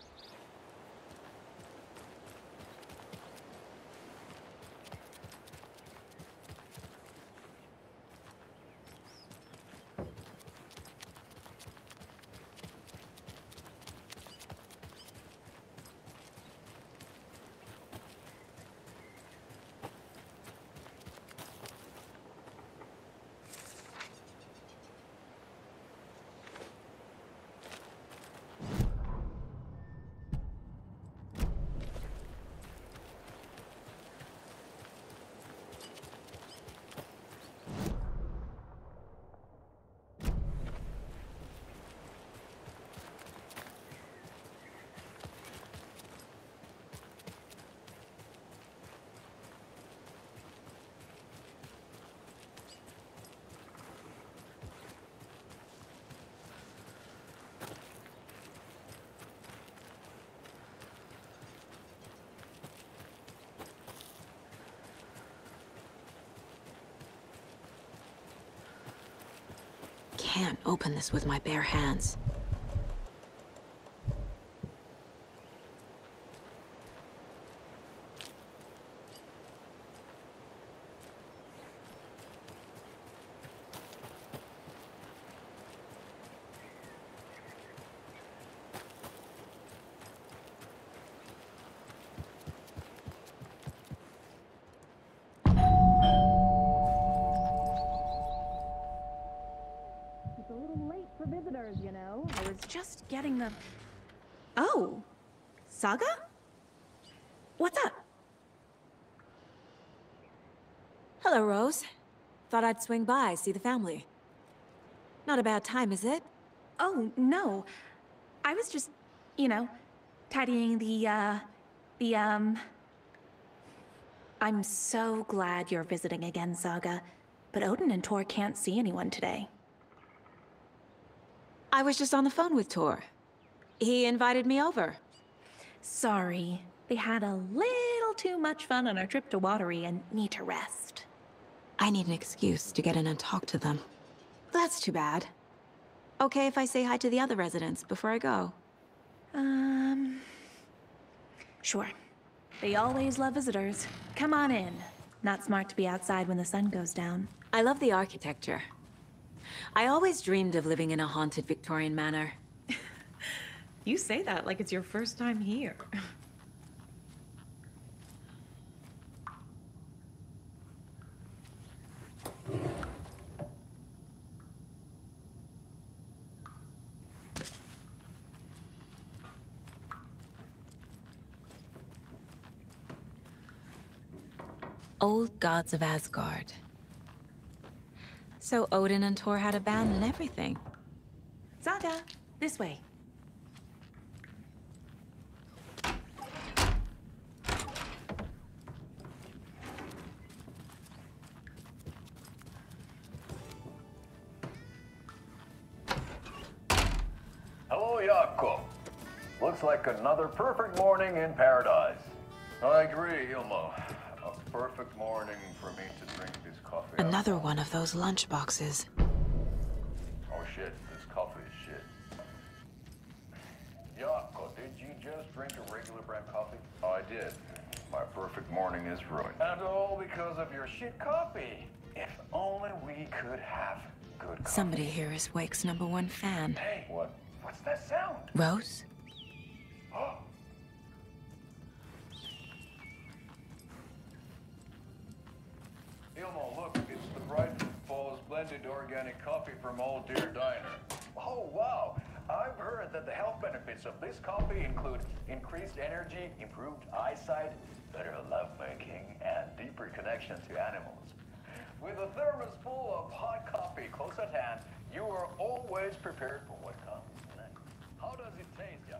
Can't open this with my bare hands. You know, I was just getting the... Oh, Saga? What's up? Hello, Rose. Thought I'd swing by, see the family. Not a bad time, is it? Oh, no. I was just, you know, tidying I'm so glad you're visiting again, Saga. But Odin and Tor can't see anyone today. I was just on the phone with Tor. He invited me over. Sorry. They had a little too much fun on our trip to Watery and need to rest. I need an excuse to get in and talk to them. That's too bad. Okay if I say hi to the other residents before I go? Sure. They always love visitors. Come on in. Not smart to be outside when the sun goes down. I love the architecture. I always dreamed of living in a haunted Victorian manor. You say that like it's your first time here. Old gods of Asgard. So Odin and Tor had a band and everything. Saga, this way. Jaco. Looks like another perfect morning in paradise. I agree, Ilmo. A perfect morning for me to drink this coffee. Another one of those lunch boxes. Oh shit, this coffee is shit. Jaco, did you just drink a regular brand coffee? I did. My perfect morning is ruined. And all because of your shit coffee. If only we could have good coffee. Somebody here is Wake's #1 fan. Hey, what's that sound? Rose? Ilmo, look, it's the Bright Falls blended organic coffee from Old Deer Diner. Oh, wow. I've heard that the health benefits of this coffee include increased energy, improved eyesight, better lovemaking, and deeper connection to animals. With a thermos full of hot coffee close at hand, you are always prepared for what comes next. How does it taste, Jaco?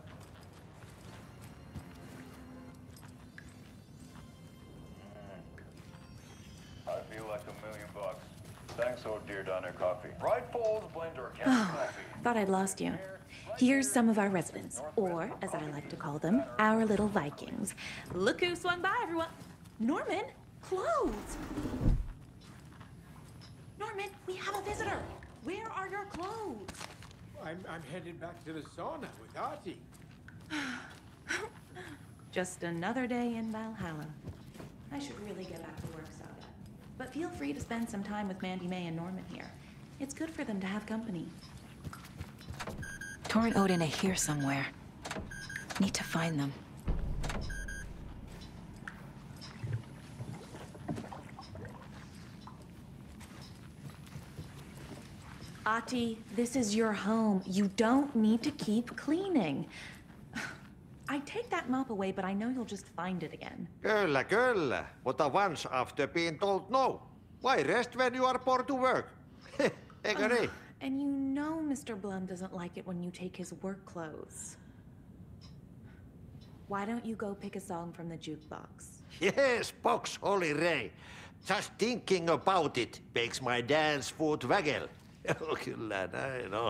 I feel like $1,000,000. Thanks, Old Deer Diner Coffee. Bright Falls blend organic coffee. Thought I'd lost you. Here's some of our residents, or as I like to call them, our little Vikings. Look who swung by, everyone. Norman, clothes. Norman, we have a visitor. Where are your clothes? I'm headed back to the sauna with Artie. Just another day in Valhalla. I should really get back to work, Saga. But feel free to spend some time with Mandy May and Norman here. It's good for them to have company. Tor and Odin are here somewhere. Need to find them. Ahti, this is your home. You don't need to keep cleaning. I take that mop away, but I know you'll just find it again. Kyllä. Mutta once after being told no. Why rest when you are poor to work? Eikö niin? And you know Mr. Blum doesn't like it when you take his work clothes. Why don't you go pick a song from the jukebox? Yes, Box Holy Ray. Just thinking about it makes my dance foot waggle. Kyllä näin on.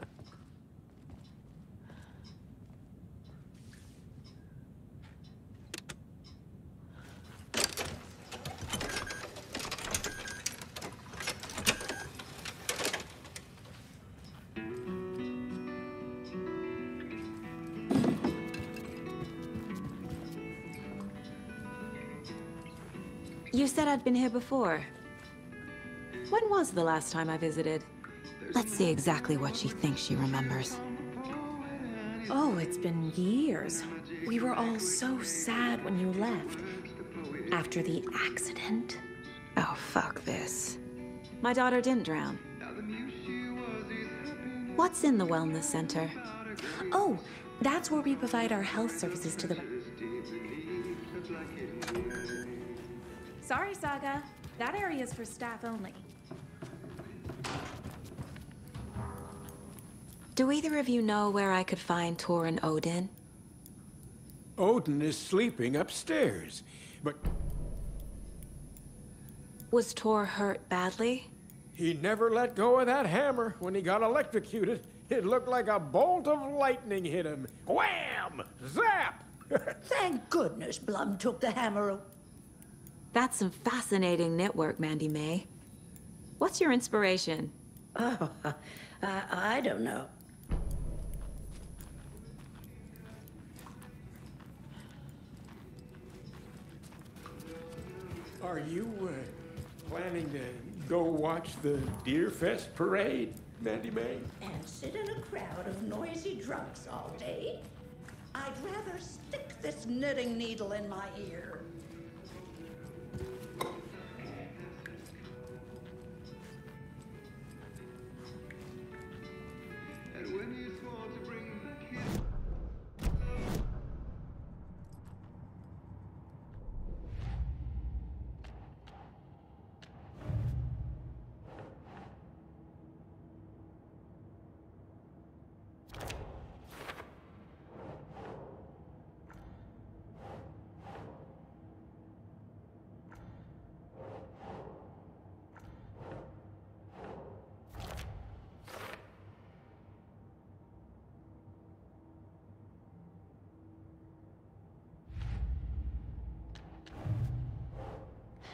You said I'd been here before. When was the last time I visited? Let's see exactly what she thinks she remembers. Oh, it's been years. We were all so sad when you left. After the accident. Oh, fuck this. My daughter didn't drown. What's in the wellness center? Oh, that's where we provide our health services to the... Sorry, Saga. That area's for staff only. Do either of you know where I could find Tor and Odin? Odin is sleeping upstairs, but... Was Tor hurt badly? He never let go of that hammer when he got electrocuted. It looked like a bolt of lightning hit him. Wham! Zap! Thank goodness Blum took the hammer. That's some fascinating knitwork, Mandy May. What's your inspiration? Oh, I don't know. Are you planning to go watch the Deerfest parade, Mandy May? And sit in a crowd of noisy drunks all day? I'd rather stick this knitting needle in my ear.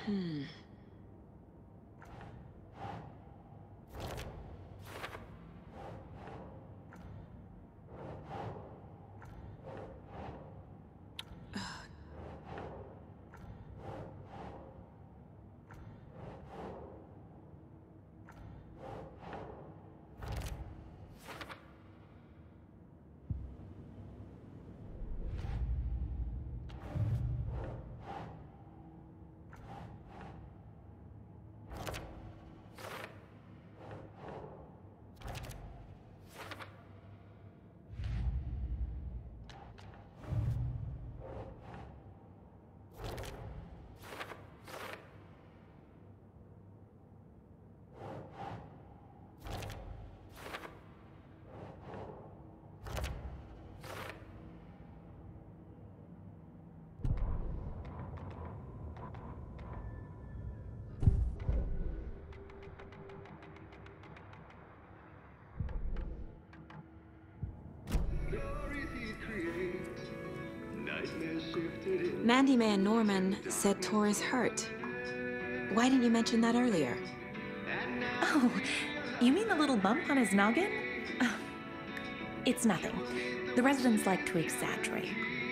Mandy May and Norman said Tor is hurt. Why didn't you mention that earlier? Oh, you mean the little bump on his noggin? It's nothing. The residents like to exaggerate.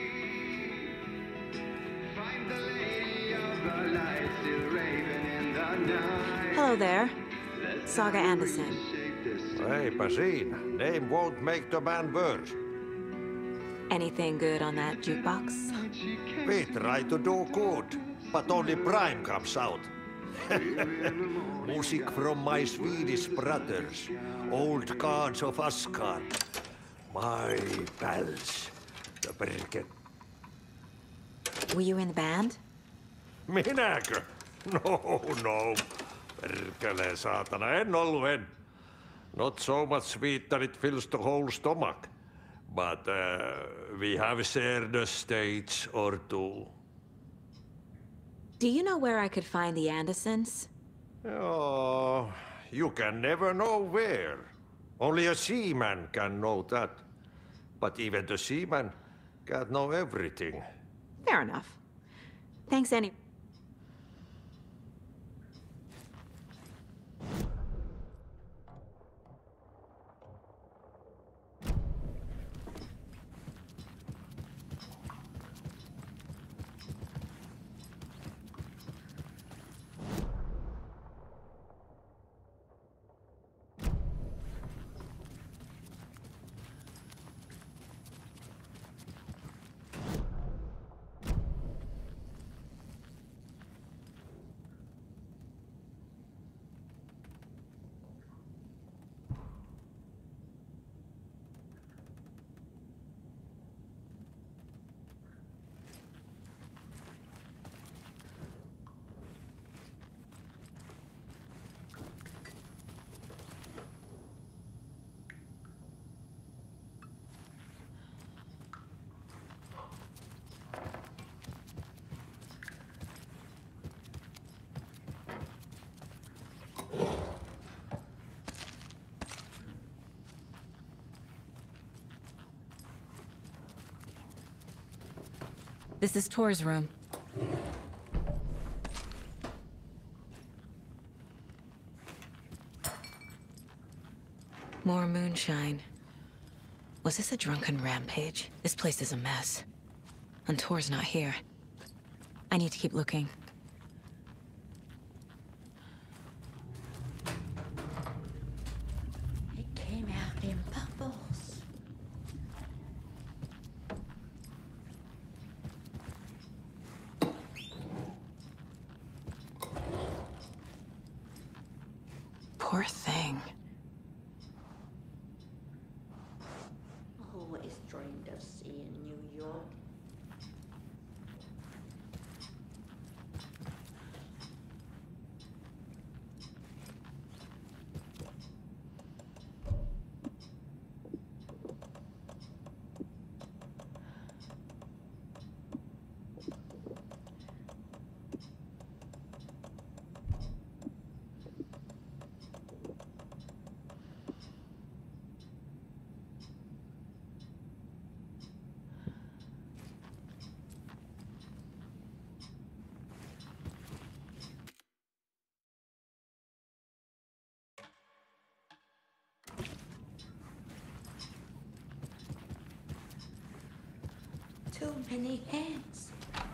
Hello there. Saga Anderson. Hey, Basine. Name won't make the man worse. Anything good on that jukebox? We try to do good, but only Prime comes out. Music from my Swedish brothers, old gods of Asgard. My pals, the Birken. Were you in the band? Minäkö? No. Perkele saatana, en ollut. Not so much sweet that it fills the whole stomach. But we have shared a stage or two. Do you know where I could find the Andersons? Oh, you can never know where. Only a seaman can know that. But even the seaman can't know everything. Fair enough. Thanks any... This is Tor's room. More moonshine. Was this a drunken rampage? This place is a mess. And Tor's not here. I need to keep looking. It came out in bubbles. Poor thing. Always dreamed of seeing New York. too many hands.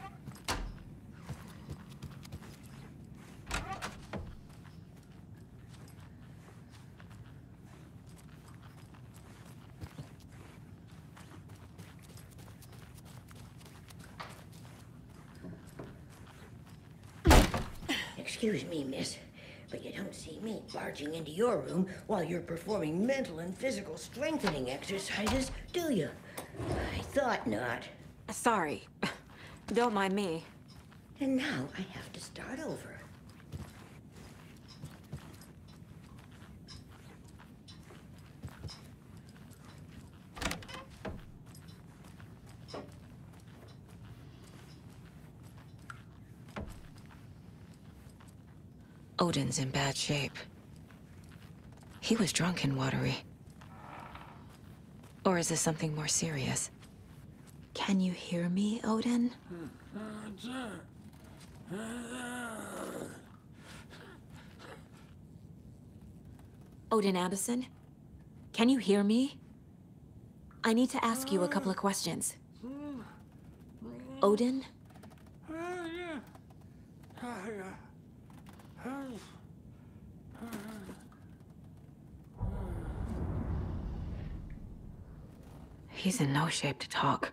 Excuse me, miss, but you don't see me barging into your room while you're performing mental and physical strengthening exercises, do you? I thought not. Sorry. Don't mind me. And now I have to start over. Odin's in bad shape. He was drunk and watery. Or is this something more serious? Can you hear me, Odin? Odin Addison? Can you hear me? I need to ask you a couple of questions. Odin? He's in no shape to talk.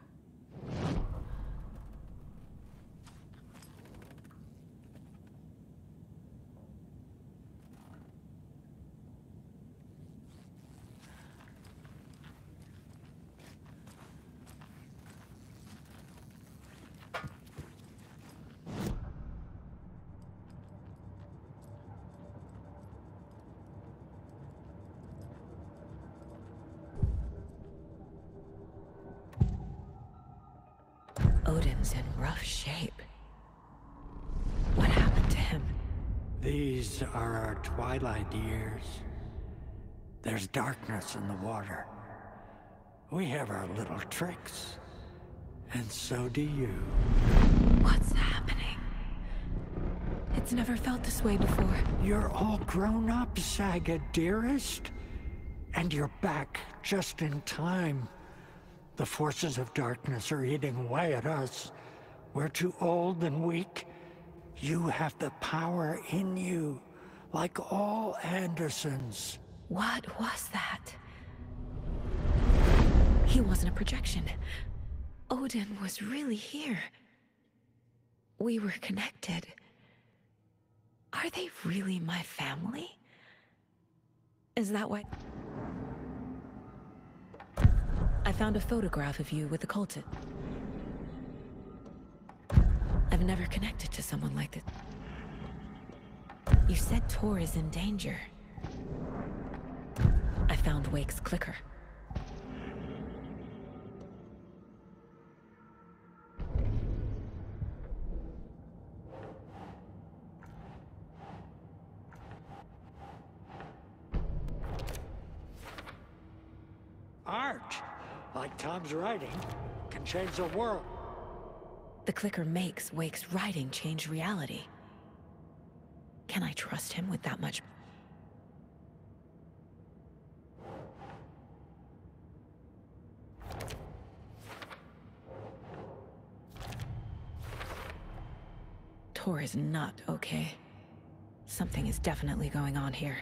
Odin's in rough shape. What happened to him? These are our twilight years. There's darkness in the water. We have our little tricks. And so do you. What's happening? It's never felt this way before. You're all grown up, Saga, dearest. And you're back just in time. The forces of darkness are eating away at us. We're too old and weak. You have the power in you, like all Andersons. What was that? He wasn't a projection. Odin was really here. We were connected. Are they really my family? Is that why... I found a photograph of you with the cultist. I've never connected to someone like this. You said Tor is in danger. I found Wake's clicker. Art, like Tom's writing, can change the world. The clicker makes Wake's writing change reality. Can I trust him with that much? Tor is not okay. Something is definitely going on here.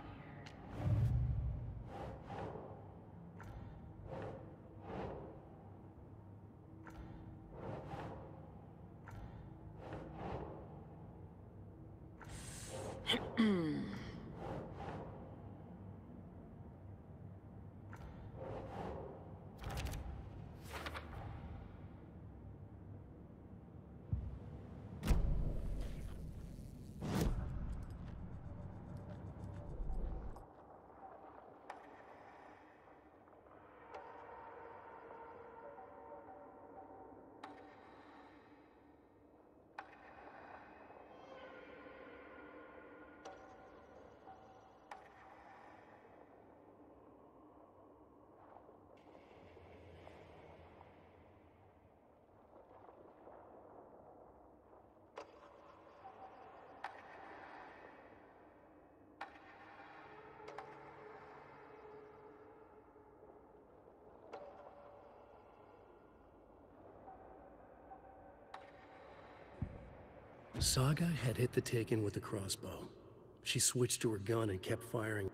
Saga had hit the Taken with the crossbow. She switched to her gun and kept firing.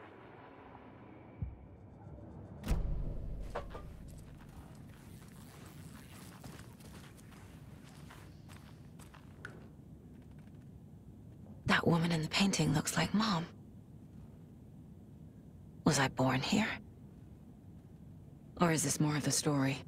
That woman in the painting looks like Mom. Was I born here? Or is this more of the story?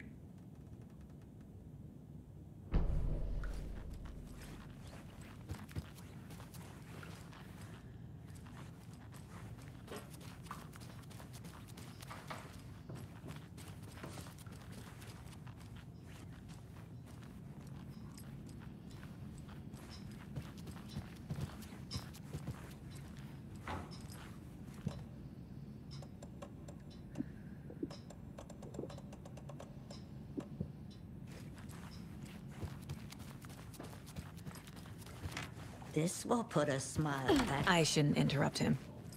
This will put a smile back. I shouldn't interrupt him.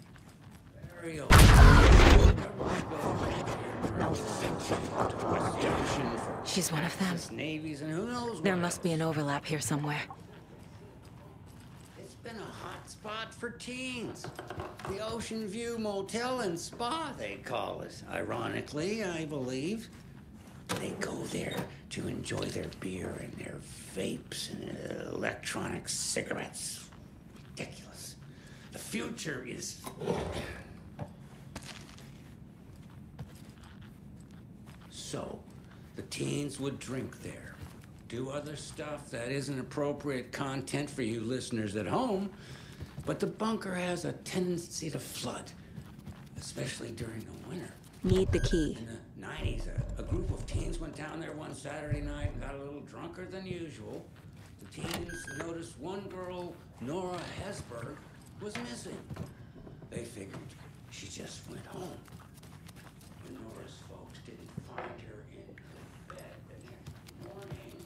She's one of them. Navies and who knows There what must be an overlap here somewhere. It's been a hot spot for teens. The Ocean View Motel and Spa, they call it. Ironically, I believe. They go there to enjoy their beer and their vapes and electronic cigarettes. Ridiculous. The future is... So, the teens would drink there, do other stuff that isn't appropriate content for you listeners at home, but the bunker has a tendency to flood, especially during the winter. Need the key. In the 90s, a group of teens went down there one Saturday night and got a little drunker than usual. The teens noticed one girl, Nora Hesberg, was missing. They figured she just went home. When Nora's folks didn't find her in her bed the next morning...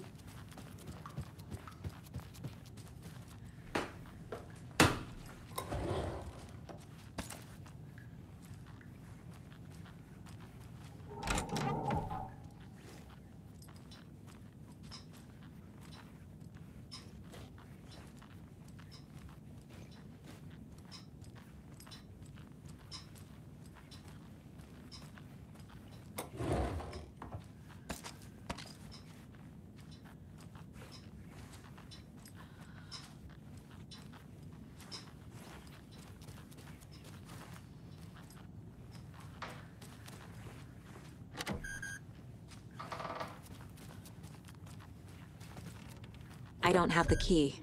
I don't have the key.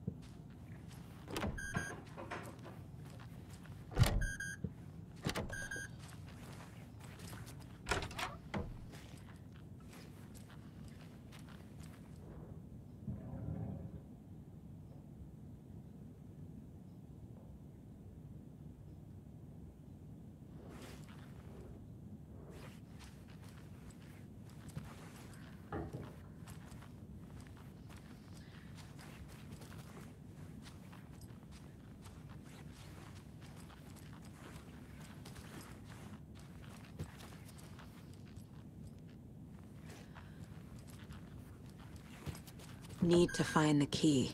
Need to find the key.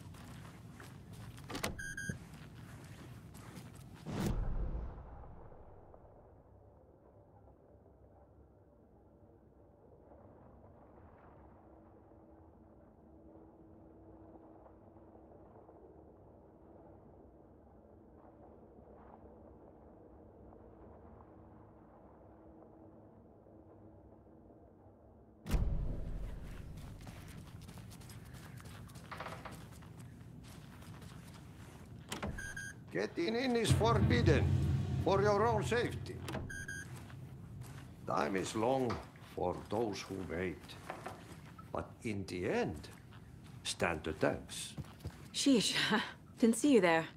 Getting in is forbidden, for your own safety. Time is long for those who wait. But in the end, stand the test. Sheesh, didn't see you there.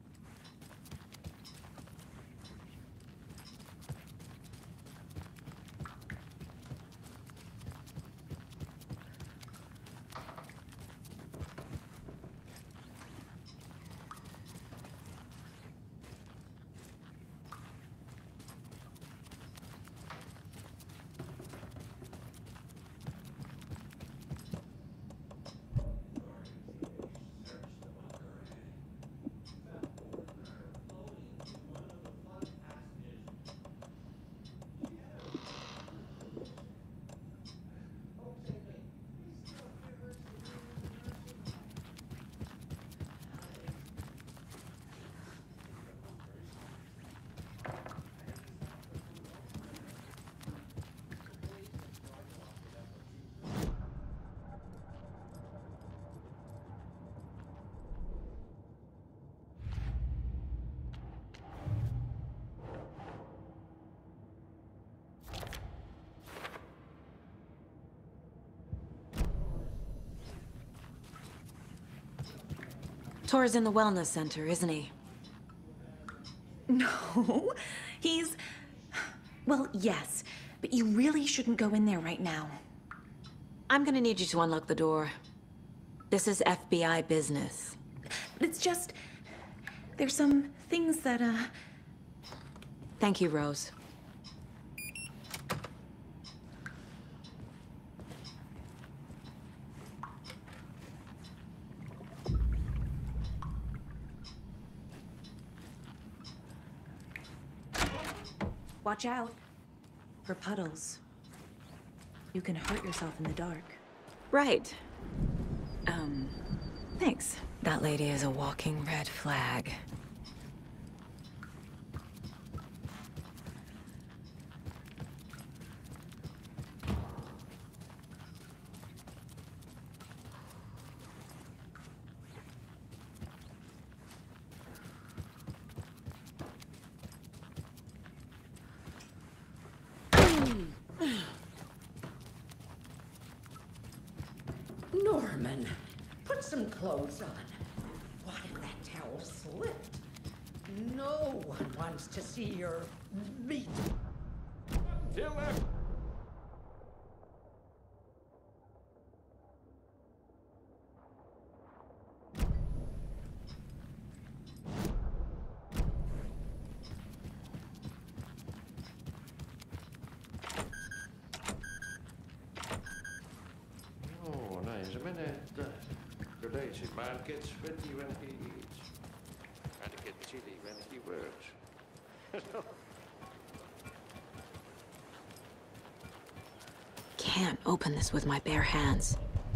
Tor's in the wellness center, isn't he? No, he's... Well, yes, but you really shouldn't go in there right now. I'm gonna need you to unlock the door. This is FBI business. But it's just... There's some things that, Thank you, Rose. Watch out for puddles. You can hurt yourself in the dark. Right. Thanks. That lady is a walking red flag. Norman, put some clothes on. What if that towel slipped? No one wants to see your meat. Till left. Joo, näin se menee, että the lazy man gets sweaty when he eats, and gets chilly when he works. Can't open this with my bare hands.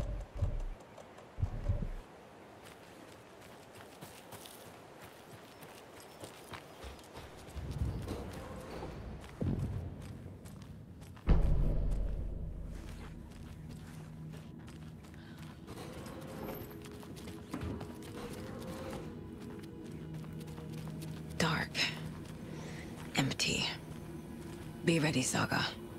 Dark. Empty. Be ready, Saga.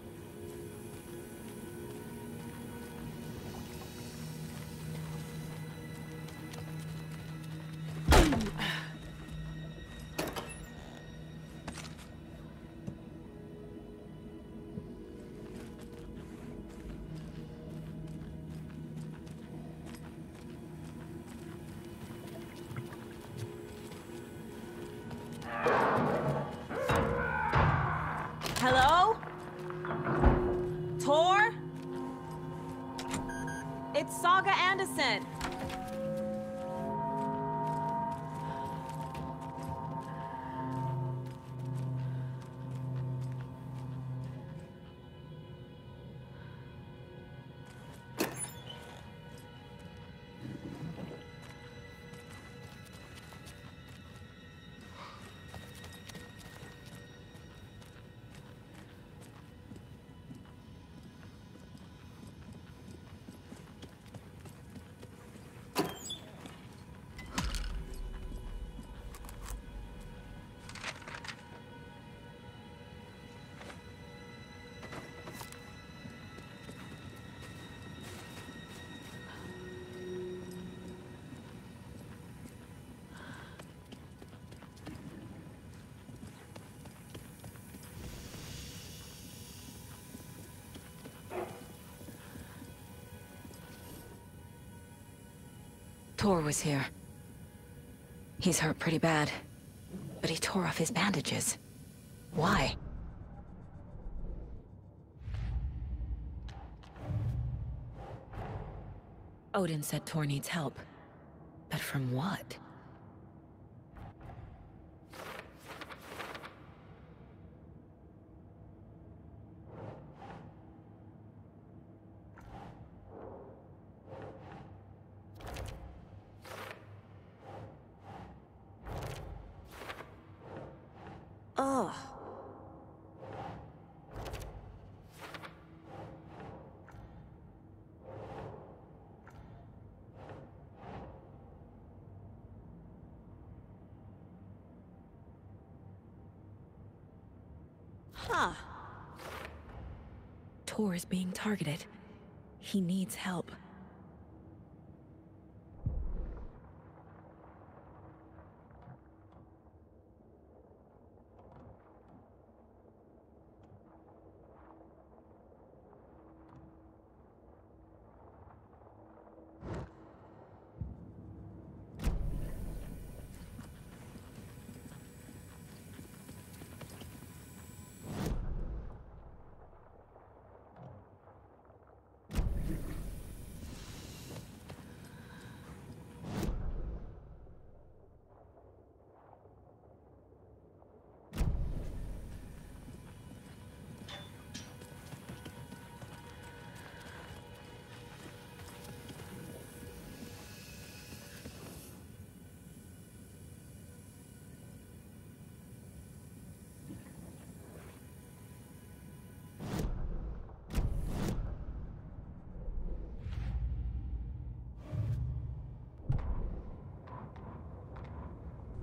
Hello? Tor? It's Saga Anderson. Tor was here. He's hurt pretty bad, but he tore off his bandages. Why? Odin said Tor needs help. But from what? Ugh. Huh. Tor is being targeted. He needs help.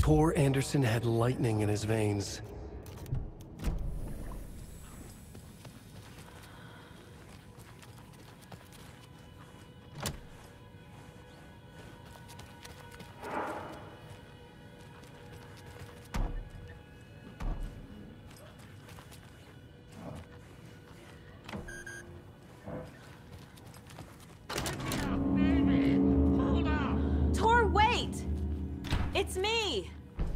Tor Anderson had lightning in his veins. Tor, wait! It's me!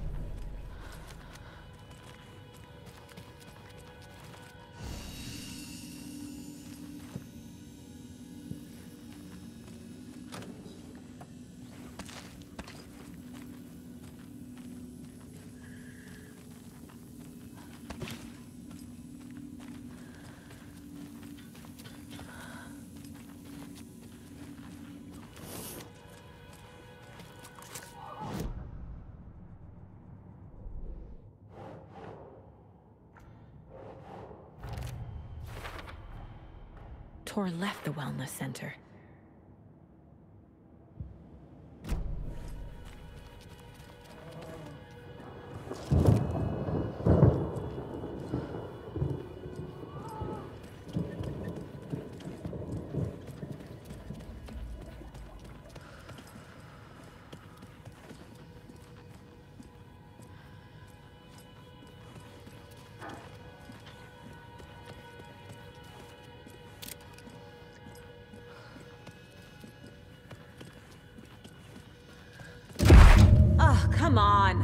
Tor left the wellness center. Oh, come on.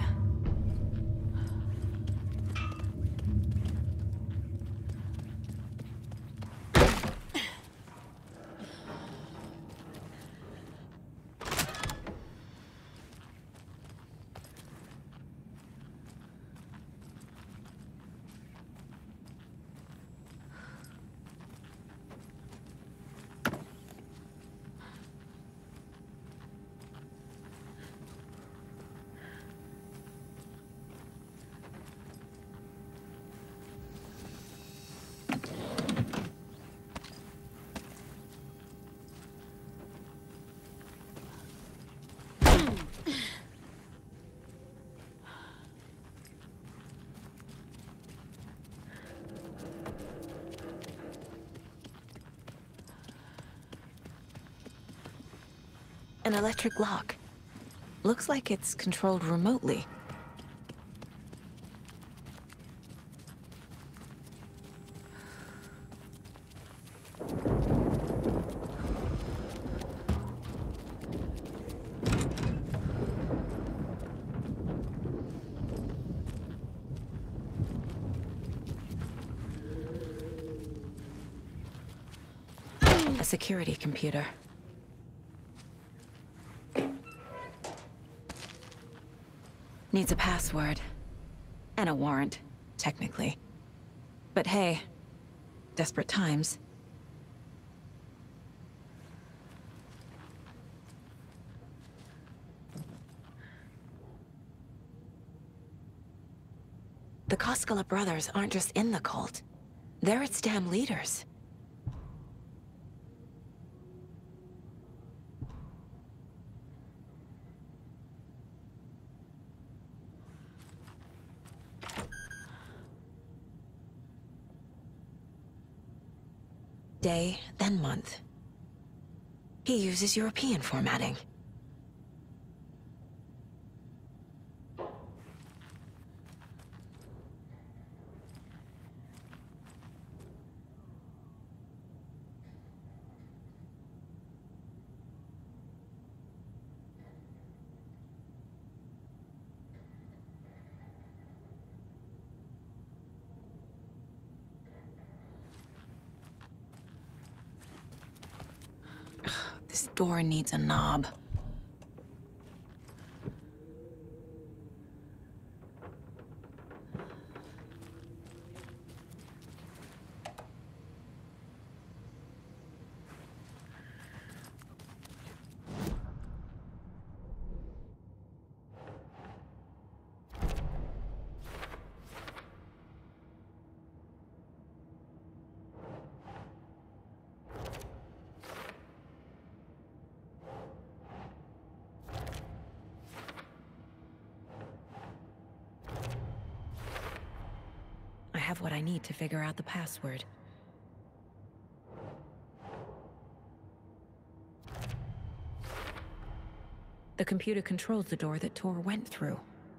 An electric lock. Looks like it's controlled remotely. A security computer. Needs a password. And a warrant, technically. But hey, desperate times. The Koskela brothers aren't just in the cult. They're its damn leaders. Day, then month. He uses European formatting. This door needs a knob. have what I need to figure out the password. The computer controls the door that Tor went through.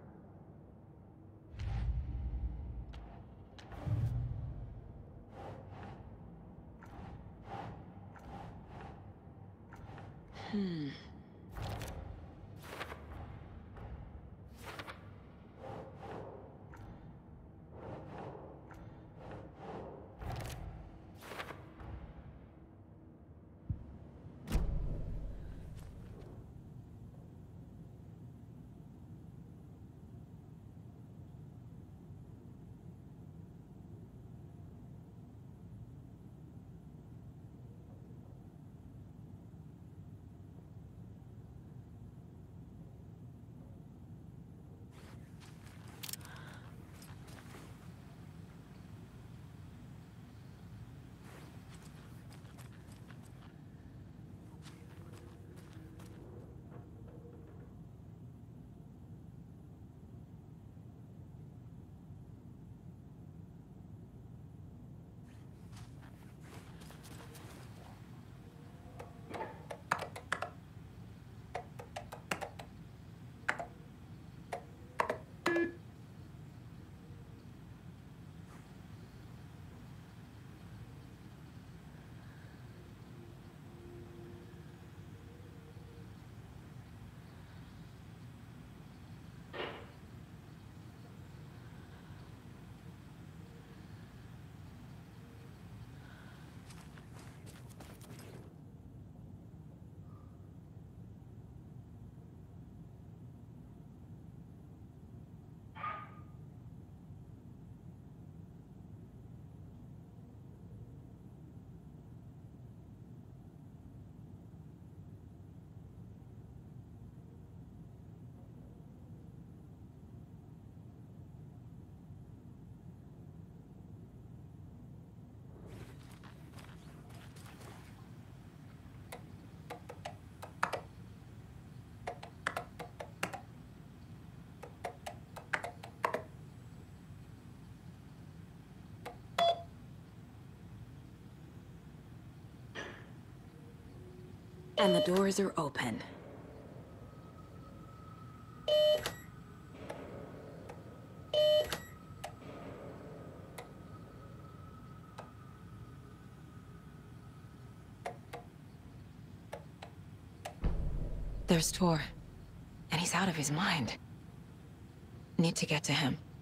And the doors are open. There's Tor, and he's out of his mind. Need to get to him.